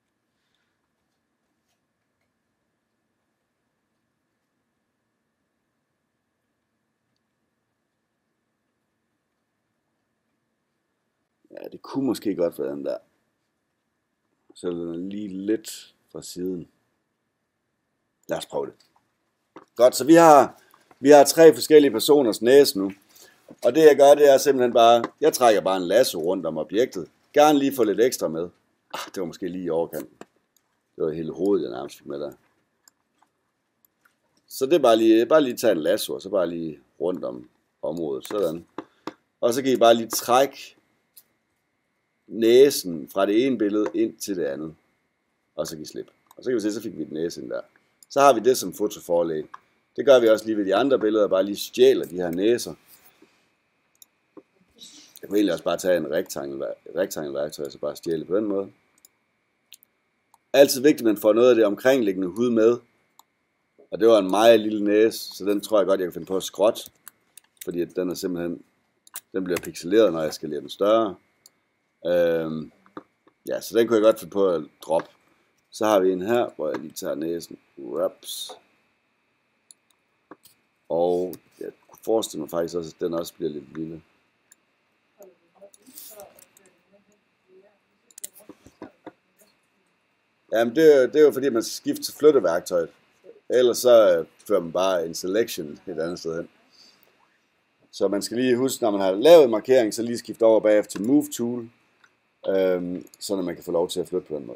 Speaker 1: Ja, det kunne måske godt være den der. Så den er lige lidt fra siden. Lad os prøve det. Godt, så vi har, vi har tre forskellige personers næse nu. Og det jeg gør, det er simpelthen bare, jeg trækker bare en lasso rundt om objektet. Gerne lige få lidt ekstra med. Ah, det var måske lige i overkanten. Det var hele hovedet, jeg nærmest fik med der. Så det er bare lige, bare lige tage en lasso, og så bare lige rundt om området. Sådan. Og så kan I bare lige trække næsen fra det ene billede ind til det andet. Og så kan I slippe. Og så kan vi se, så fik vi den næse ind der. Så har vi det som fotoforlæg. Det gør vi også lige ved de andre billeder, bare lige stjæler de her næser. Jeg kunne egentlig også bare tage en rektangelværktøj, og så bare stjæle på den måde. Altid vigtigt, at man får noget af det omkringliggende hud med. Og det var en meget lille næse, så den tror jeg godt, jeg kan finde på at skråt. Fordi den er simpelthen, den bliver pixeleret, når jeg skal lade den større. Øhm, ja, så den kunne jeg godt finde på at droppe. Så har vi en her, hvor jeg lige tager næsen. Ups. Og jeg kunne forestille mig faktisk også, at den også bliver lidt lille. Jamen det, det er jo fordi, man skal skifte til flytteværktøjet. Ellers så fører man bare en selection et andet sted hen. Så man skal lige huske, når man har lavet markering, så lige skifte over bagefter til Move Tool. Øhm, så man kan få lov til at flytte på den måde.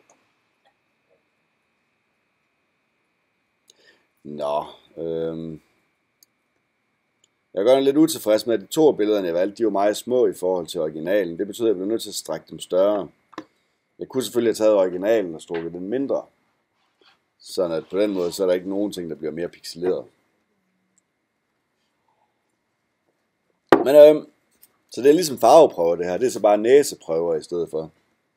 Speaker 1: Nå. Øhm. Jeg er godt lidt utilfreds med, at de to billederne, jeg valgte, de er jo meget små i forhold til originalen. Det betyder, at jeg bliver nødt til at strække dem større. Jeg kunne selvfølgelig have taget originalen og strukket den mindre. Sådan at på den måde, så er der ikke nogen ting, der bliver mere pixeleret. Men øhm, så det er ligesom farveprøver det her. Det er så bare næseprøver i stedet for.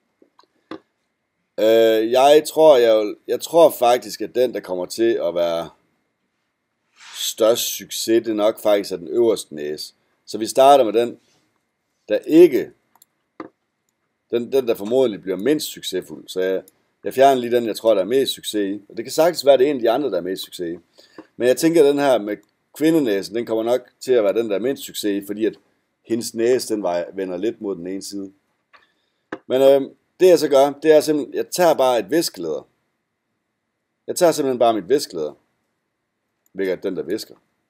Speaker 1: Øh, jeg tror, jeg, jeg tror faktisk, at den, der kommer til at være størst succes, det er nok faktisk er den øverste næse. Så vi starter med den, der ikke, den, den der formodentlig bliver mindst succesfuld. Så jeg, jeg fjerner lige den, jeg tror, der er mest succes i. Og det kan sagtens være, det er en af de andre, der er mest succes i. Men jeg tænker, at den her med kvindenæsen, den kommer nok til at være den, der er mindst succes i, fordi at hendes næse, den vender lidt mod den ene side. Men øh, det jeg så gør, det er simpelthen, jeg tager bare et viskelæder. Jeg tager simpelthen bare mit viskelæder. Hvilket er den, der visker.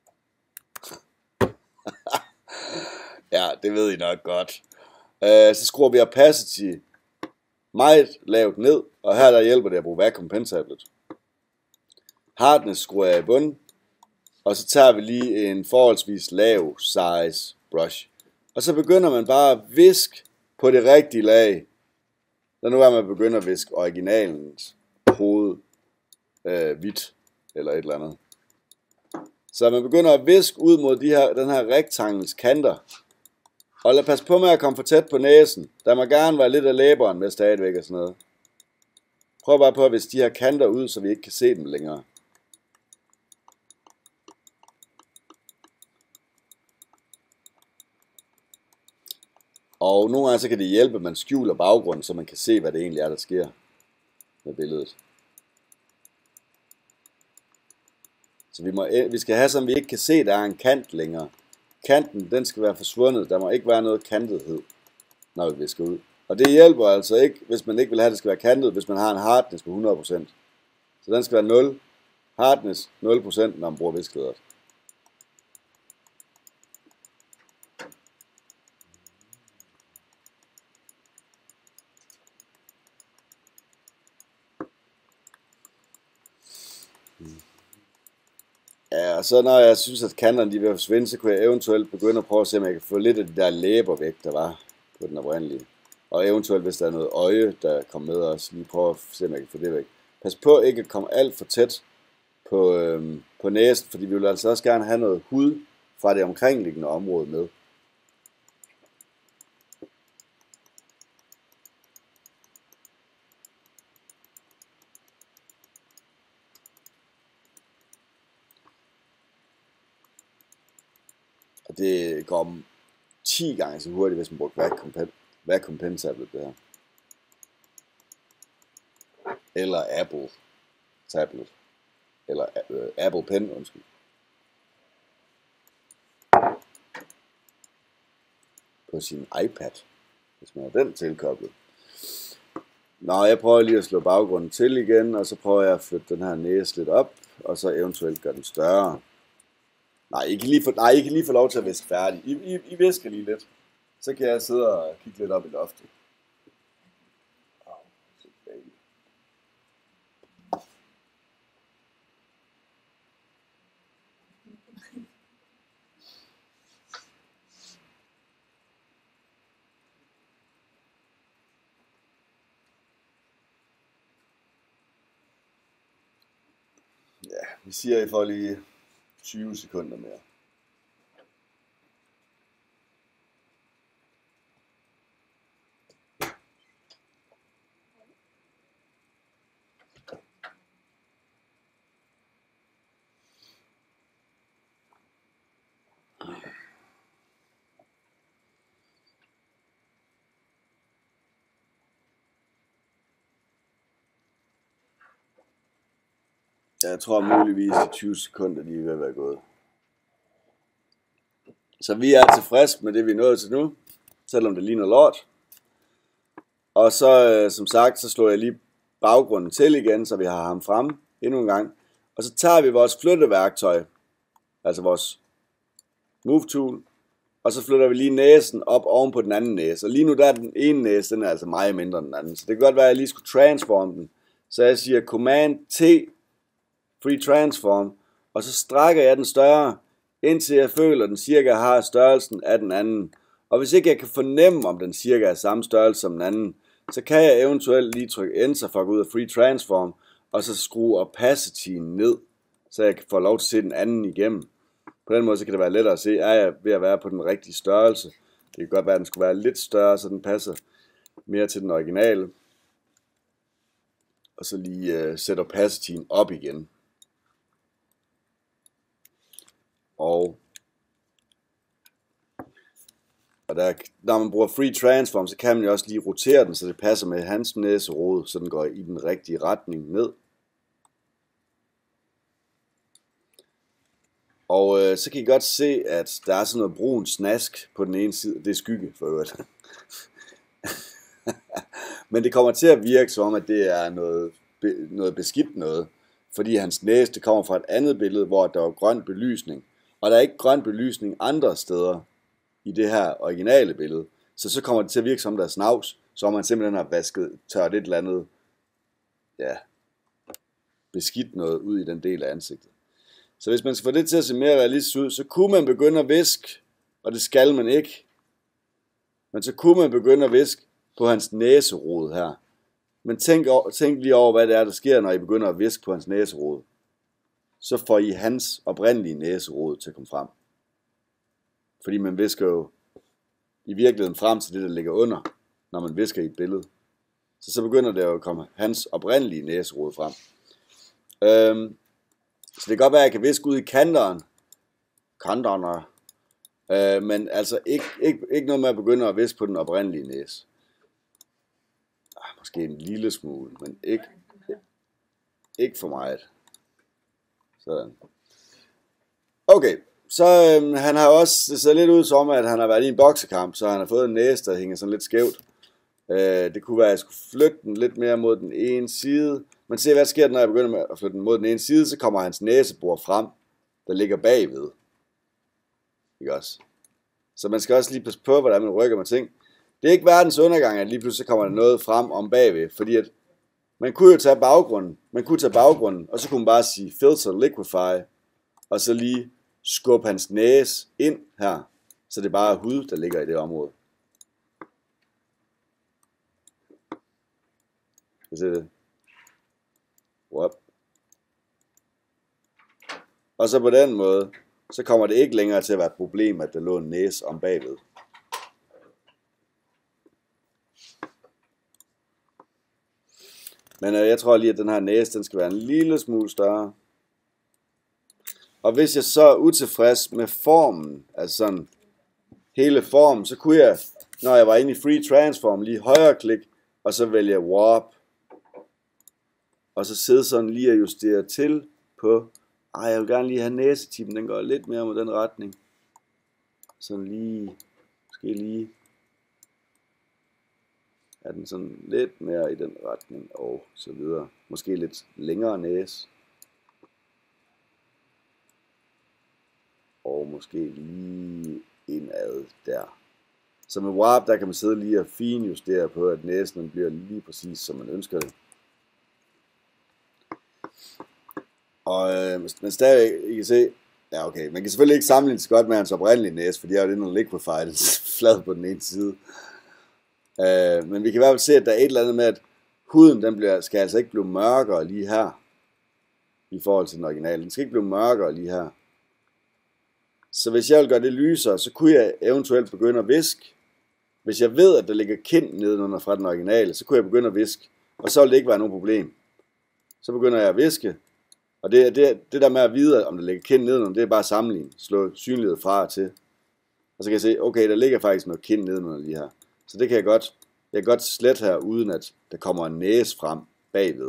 Speaker 1: Ja, det ved I nok godt. Uh, så skruer vi opacity meget lavt ned, og her der hjælper det at bruge vacuum pen tablet. Hardness skruer jeg i bunden, og så tager vi lige en forholdsvis lav size brush. Og så begynder man bare at viske på det rigtige lag. lad nu være med at begynde at viske originalens hoved øh, hvidt, eller et eller andet. Så man begynder at viske ud mod de her, den her rektangels kanter. Og lad passe på med at komme for tæt på næsen. Der må gerne være lidt af læberen med stadigvæk og sådan noget. Prøv bare på at viske de her kanter ud, så vi ikke kan se dem længere. Og nogle gange så kan det hjælpe, at man skjuler baggrunden, så man kan se, hvad det egentlig er, der sker med billedet. Så vi, må, vi skal have sådan, vi ikke kan se, at der er en kant længere. Kanten, den skal være forsvundet. Der må ikke være noget kantethed, når vi visker ud. Og det hjælper altså ikke, hvis man ikke vil have, at det skal være kantet, hvis man har en hardness på hundrede procent. Så den skal være nul. Hardness nul procent, når man bruger viskelederet. Ja, og så når jeg synes, at kanterne de vil forsvinde, så kunne jeg eventuelt begynde at prøve at se, om jeg kan få lidt af de der læber væk, der var på den oprindelige. Og eventuelt, hvis der er noget øje, der kommer med os, lige prøve at se, om jeg kan få det væk. Pas på ikke at komme alt for tæt på, øhm, på næsen, fordi vi vil altså også gerne have noget hud fra det omkringliggende område med. Og det går ti gange så hurtigt, hvis man bruger vacuum pen tablet det her. Eller Apple tablet. Eller uh, Apple pen, undskyld. På sin iPad, hvis man har den tilkoblet. Nå, jeg prøver lige at slå baggrunden til igen, og så prøver jeg at flytte den her næse lidt op, og så eventuelt gøre den større. Nej, I kan lige få, nej, I kan lige få lov til at viske færdig. I, I, I visker lige lidt. Så kan jeg sidde og kigge lidt op i loftet. Ja, vi siger, I får lige tyve sekunder mere. Jeg tror muligvis de tyve sekunder de er ved at være gået. Så vi er tilfredse med det vi er nået til nu, selvom det ligner lort. Og så som sagt, så slår jeg lige baggrunden til igen, så vi har ham fremme endnu en gang. Og så tager vi vores flytteværktøj, altså vores move tool, og så flytter vi lige næsen op oven på den anden næse. Og lige nu der er den ene næse, den er altså meget mindre end den anden. Så det kan godt være, at jeg lige skulle transforme den. Så jeg siger Command T, Free Transform, og så strækker jeg den større, indtil jeg føler, at den cirka har størrelsen af den anden. Og hvis ikke jeg kan fornemme, om den cirka er samme størrelse som den anden, så kan jeg eventuelt lige trykke Enter for at gå ud af Free Transform, og så skrue opacityen ned, så jeg kan få lov til at se den anden igennem. På den måde så kan det være lettere at se, er jeg ved at være på den rigtige størrelse. Det kan godt være, at den skulle være lidt større, så den passer mere til den originale. Og så lige uh, sætte opacityen op igen. Og, og der, når man bruger Free Transform, så kan man jo også lige rotere den, så det passer med hans næserod, så den går i den rigtige retning ned. Og øh, så kan I godt se, at der er sådan noget brun snask på den ene side. Det er skygge for øvrigt. Men det kommer til at virke som om, at det er noget, be, noget beskidt noget. Fordi hans næse, det kommer fra et andet billede, hvor der var grøn belysning. Og der er ikke grøn belysning andre steder i det her originale billede. Så så kommer det til at virke som der er snavs. Så man simpelthen har vasket, tørt et eller andet, ja, beskidt noget ud i den del af ansigtet. Så hvis man skal få det til at se mere realistisk ud, så kunne man begynde at viske, og det skal man ikke. Men så kunne man begynde at viske på hans næserod her. Men tænk, over, tænk lige over, hvad det er, der sker, når I begynder at viske på hans næserod. Så får I hans oprindelige næserod til at komme frem. Fordi man visker jo i virkeligheden frem til det, der ligger under, når man visker i et billede. Så så begynder det jo at komme hans oprindelige næserod frem. Øhm, så det kan godt være, at jeg kan viske ud i kanteren. Kanterne. Øh, men altså ikke, ikke, ikke noget med at begynde at viske på den oprindelige næse. Ah, måske en lille smule, men ikke, ikke for meget. Sådan. Okay, så øhm, han har også, det ser lidt ud som, at han har været i en boksekamp, så han har fået en næse, der hænger sådan lidt skævt. Øh, det kunne være, at jeg skulle flytte den lidt mere mod den ene side. Men se, hvad sker der, når jeg begynder med at flytte den mod den ene side, så kommer hans næsebor frem, der ligger bagved. Ikke også? Så man skal også lige passe på, hvordan man rykker med ting. Det er ikke verdens undergang, at lige pludselig kommer der noget frem om bagved, fordi at man kunne jo tage baggrunden, man kunne tage baggrunden, og så kunne man bare sige filter liquify, og så lige skubbe hans næse ind her, så det bare er hud, der ligger i det område. Kan I se det? Whoop. Og så på den måde, så kommer det ikke længere til at være et problem, at der lå en næse om bagved. Men øh, jeg tror lige, at den her næse, den skal være en lille smule større. Og hvis jeg så er utilfreds med formen, altså sådan hele formen, så kunne jeg, når jeg var inde i Free Transform, lige højre klik, og så vælge Warp. Og så sidde sådan lige og justere til på, ej, jeg vil gerne lige have næsetippen, den går lidt mere mod den retning. Sådan lige, måske lige, er den sådan lidt mere i den retning, og så videre. Måske lidt længere næse. Og måske lige indad der. Så med Warp, der kan man sidde lige og finjustere på, at næsen bliver lige præcis, som man ønsker det. Og øh, men stadig, I kan se, ja okay, man kan selvfølgelig ikke sammenligne så godt med hans oprindelige næse, fordi jeg har jo det noget liquefied flad på den ene side. Øh, men vi kan i hvert fald se, at der er et eller andet med, at huden, den bliver, skal altså ikke blive mørkere lige her, i forhold til den originale. Den skal ikke blive mørkere lige her. Så hvis jeg vil gøre det lysere, så kunne jeg eventuelt begynde at viske. Hvis jeg ved, at der ligger kind nedenunder fra den originale, så kunne jeg begynde at viske, og så vil det ikke være nogen problem. Så begynder jeg at viske, og det, det, det der med at vide, om der ligger kind nedenunder, det er bare at sammenligne, slå synlighed fra og til. Og så kan jeg se, okay, der ligger faktisk noget kind nedenunder lige her. Så det kan jeg godt, jeg kan godt slette her, uden at der kommer en næse frem bagved.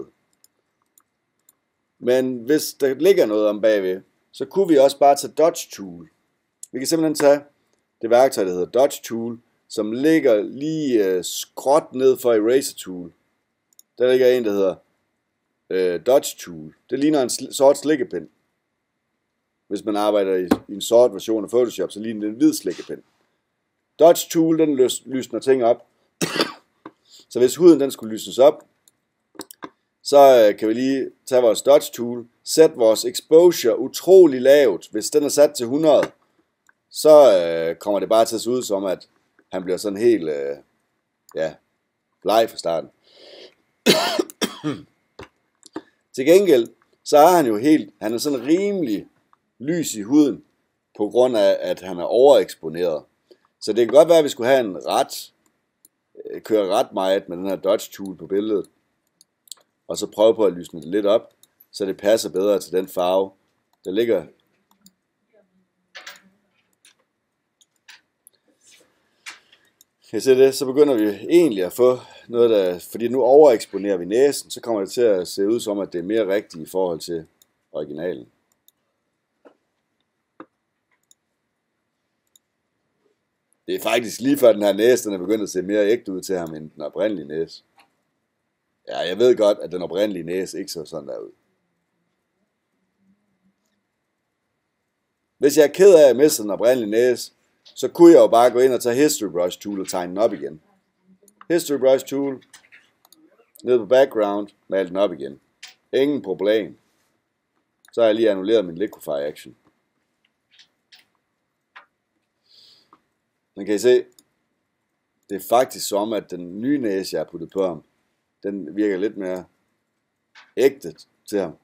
Speaker 1: Men hvis der ligger noget om bagved, så kunne vi også bare tage Dodge Tool. Vi kan simpelthen tage det værktøj, der hedder Dodge Tool, som ligger lige øh, skråt ned for Eraser Tool. Der ligger en, der hedder øh, Dodge Tool. Det ligner en sl- sort slikkepind. Hvis man arbejder i, i en sort version af Photoshop, så ligner det en hvid slikkepind. Dodge Tool, den lys, lysner ting op. Så hvis huden den skulle lysnes op, så øh, kan vi lige tage vores Dodge Tool, sætte vores exposure utrolig lavt. Hvis den er sat til hundrede, så øh, kommer det bare til at se ud som, at han bliver sådan helt, øh, ja, bleg fra starten. Til gengæld, så er han jo helt, han er sådan rimelig lys i huden, på grund af, at han er overeksponeret. Så det kan godt være, at vi skulle have en ret, øh, køre ret meget med den her Dodge Tool på billedet, og så prøve på at lysne det lidt op, så det passer bedre til den farve, der ligger. Kan I se det? Så begynder vi egentlig at få noget, der, fordi nu overeksponerer vi næsen, så kommer det til at se ud som, at det er mere rigtigt i forhold til originalen. Det er faktisk lige før den her næse, den er begyndt at se mere ægte ud til ham, end den oprindelige næse. Ja, jeg ved godt, at den oprindelige næse ikke så sådan der ud. Hvis jeg er ked af at miste den oprindelige næse, så kunne jeg jo bare gå ind og tage History Brush Tool og tegne den op igen. History Brush Tool, ned på background, male den op igen. Ingen problem. Så har jeg lige annulleret min Liquify action. Men kan I se, det er faktisk som, at den nye næse, jeg har puttet på ham, den virker lidt mere ægte til ham.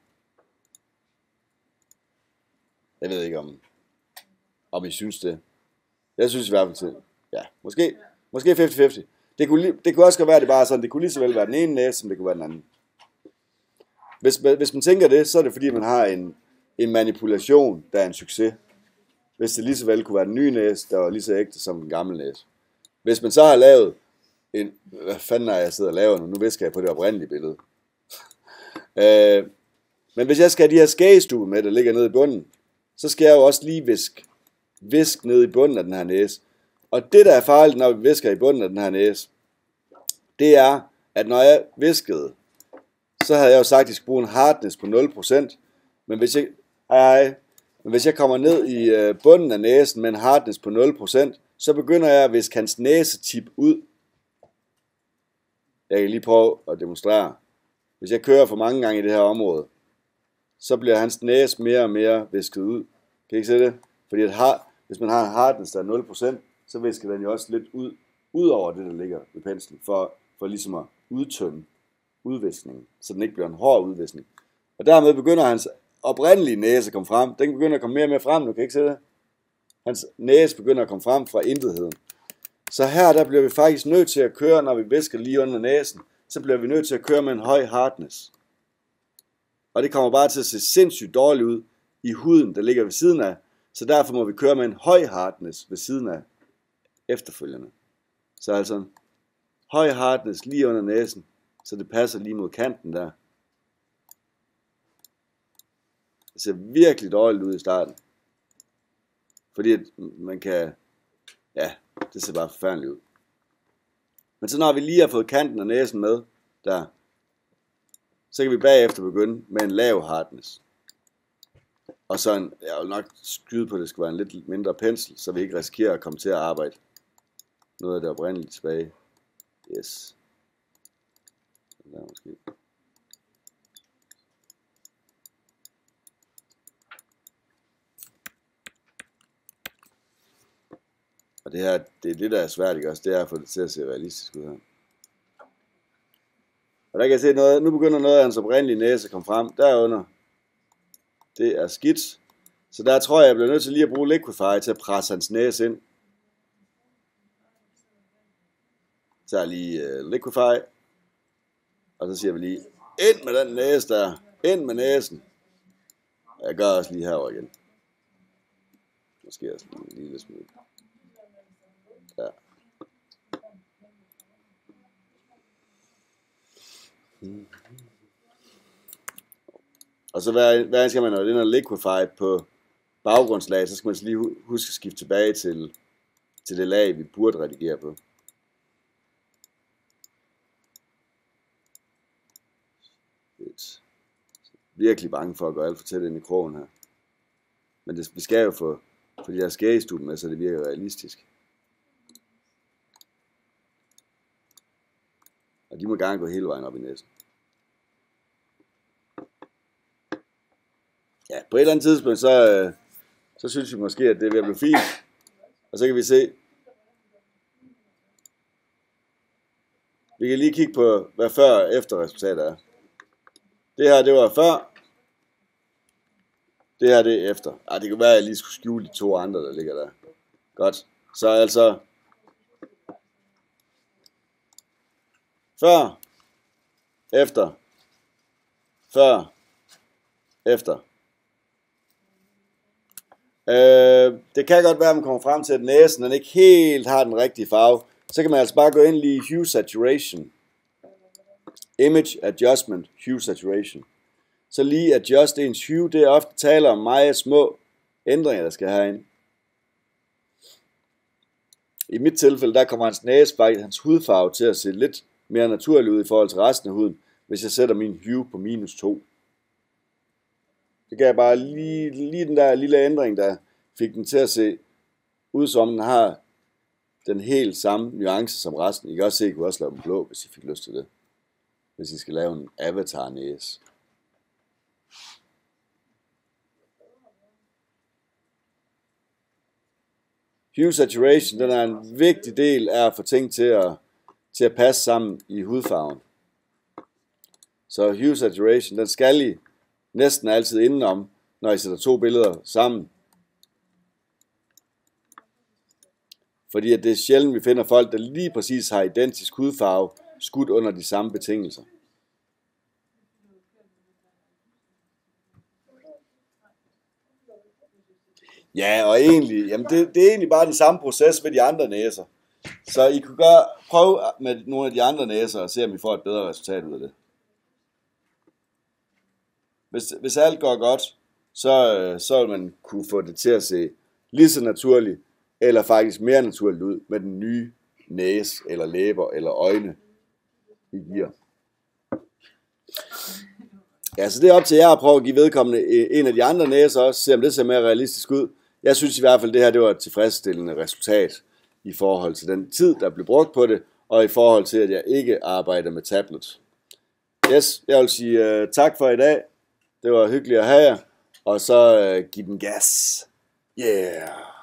Speaker 1: Jeg ved ikke, om, om I synes det. Jeg synes i hvert fald til. Ja, måske, måske halvtreds halvtreds. Det kunne, det kunne også godt være, det bare sådan, det kunne lige så vel være den ene næse, som det kunne være den anden. Hvis, hvis man tænker det, så er det fordi, man har en, en manipulation, der er en succes. Hvis det lige så vel kunne være den nye næse, der var lige så ægte som den gamle næse. Hvis man så har lavet en... Hvad fanden er jeg sidder og laver nu? Nu visker jeg på det oprindelige billede. øh, men hvis jeg skal have de her skægestube med, der ligger nede i bunden, så skal jeg jo også lige viske, visk ned i bunden af den her næse. Og det, der er farligt, når vi visker i bunden af den her næse, det er, at når jeg viskede, så havde jeg jo sagt, at jeg skulle bruge en hardness på nul procent. Men hvis jeg, hej, men hvis jeg kommer ned i bunden af næsen med en hardness på nul procent, så begynder jeg at viske hans næsetip ud. Jeg kan lige prøve at demonstrere. Hvis jeg kører for mange gange i det her område, så bliver hans næse mere og mere visket ud. Kan I ikke se det? Fordi at har, hvis man har en hardness, der er nul procent, så visker den jo også lidt ud, ud over det, der ligger ved penslen, for, for ligesom at udtømme udviskningen, så den ikke bliver en hård udviskning. Og dermed begynder hans oprindelige næse at komme frem. Den begynder at komme mere og mere frem, du kan ikke se det? Hans næse begynder at komme frem fra intetheden. Så her der bliver vi faktisk nødt til at køre, når vi visker lige under næsen, så bliver vi nødt til at køre med en høj hardness. Og det kommer bare til at se sindssygt dårligt ud i huden, der ligger ved siden af. Så derfor må vi køre med en høj hardness ved siden af efterfølgende. Så altså en høj hardness lige under næsen, så det passer lige mod kanten der. Det ser virkelig dårligt ud i starten. Fordi at man kan, ja, det ser bare forfærdeligt ud. Men så når vi lige har fået kanten af næsen med, der, så kan vi bagefter begynde med en lav hardness. Og så en, jeg vil nok skyde på, at det skal være en lidt mindre pensel, så vi ikke risikerer at komme til at arbejde noget af det oprindeligt tilbage. Yes. Der måske. Og det her, det er det, der er svært, ikke også? Det er at få det til at se realistisk ud her. Og der kan jeg se noget, nu begynder noget af hans oprindelige næse at komme frem derunder. Det er skidt. Så der tror jeg, jeg bliver nødt til lige at bruge Liquify til at presse hans næse ind. Så er lige uh, Liquify. Og så siger vi lige, ind med den næse der. Ind med næsen. Jeg gør også lige herover igen. Måske også lige en lille smule. Ja. Mm. Og så hver, hver skal man, når det er Liquify på baggrundslag, så skal man lige huske at skifte tilbage til, til det lag, vi burde redigere på. Virkelig bange for at gå alt for tæt ind i krogen her. Men det, vi skal jo få, få de her skægestube med, så det virker realistisk. Og de må gerne gå hele vejen op i næsen. Ja, på et eller andet tidspunkt, så, så synes vi måske, at det er ved at blive fint. Og så kan vi se. Vi kan lige kigge på, hvad før og efter resultatet er. Det her, det var før. Det her, det er efter. Ej, det kan være, at jeg lige skulle skjule de to andre, der ligger der. Godt. Så altså. Før. Efter. Før. Efter. Øh, det kan godt være, at man kommer frem til, at næsen den ikke helt har den rigtige farve. Så kan man altså bare gå ind lige i Hue Saturation. Image Adjustment, Hue Saturation. Så lige adjust ens hue, det er ofte taler om meget små ændringer, der skal herinde. I mit tilfælde, der kommer hans næse faktisk, hans hudfarve til at se lidt mere naturlig ud i forhold til resten af huden, hvis jeg sætter min hue på minus to. Det kan jeg bare lige, lige den der lille ændring, der fik den til at se ud som den har den helt samme nuance som resten. I kan også se, at I kunne også lave den blå, hvis I fik lyst til det. Hvis I skal lave en avatar næse. Hue Saturation, den er en vigtig del af at få ting til at, til at passe sammen i hudfarven. Så hue saturation, den skal I næsten altid indenom, når I sætter to billeder sammen. Fordi at det er sjældent, vi finder folk, der lige præcis har identisk hudfarve, skudt under de samme betingelser. Ja, og egentlig, jamen det, det er egentlig bare den samme proces med de andre næser. Så I kunne gøre, prøve med nogle af de andre næser og se, om I får et bedre resultat ud af det. Hvis, hvis alt går godt, så, så vil man kunne få det til at se lige så naturligt, eller faktisk mere naturligt ud med den nye næse, eller læber, eller øjne, I giver. Ja, så det er op til jer at prøve at give vedkommende en af de andre næser også, se om det ser mere realistisk ud. Jeg synes i hvert fald, at det her det var et tilfredsstillende resultat i forhold til den tid, der blev brugt på det, og i forhold til, at jeg ikke arbejder med tablet. Yes, jeg vil sige uh, tak for i dag. Det var hyggeligt at have jer, og så uh, giv den gas. Yeah!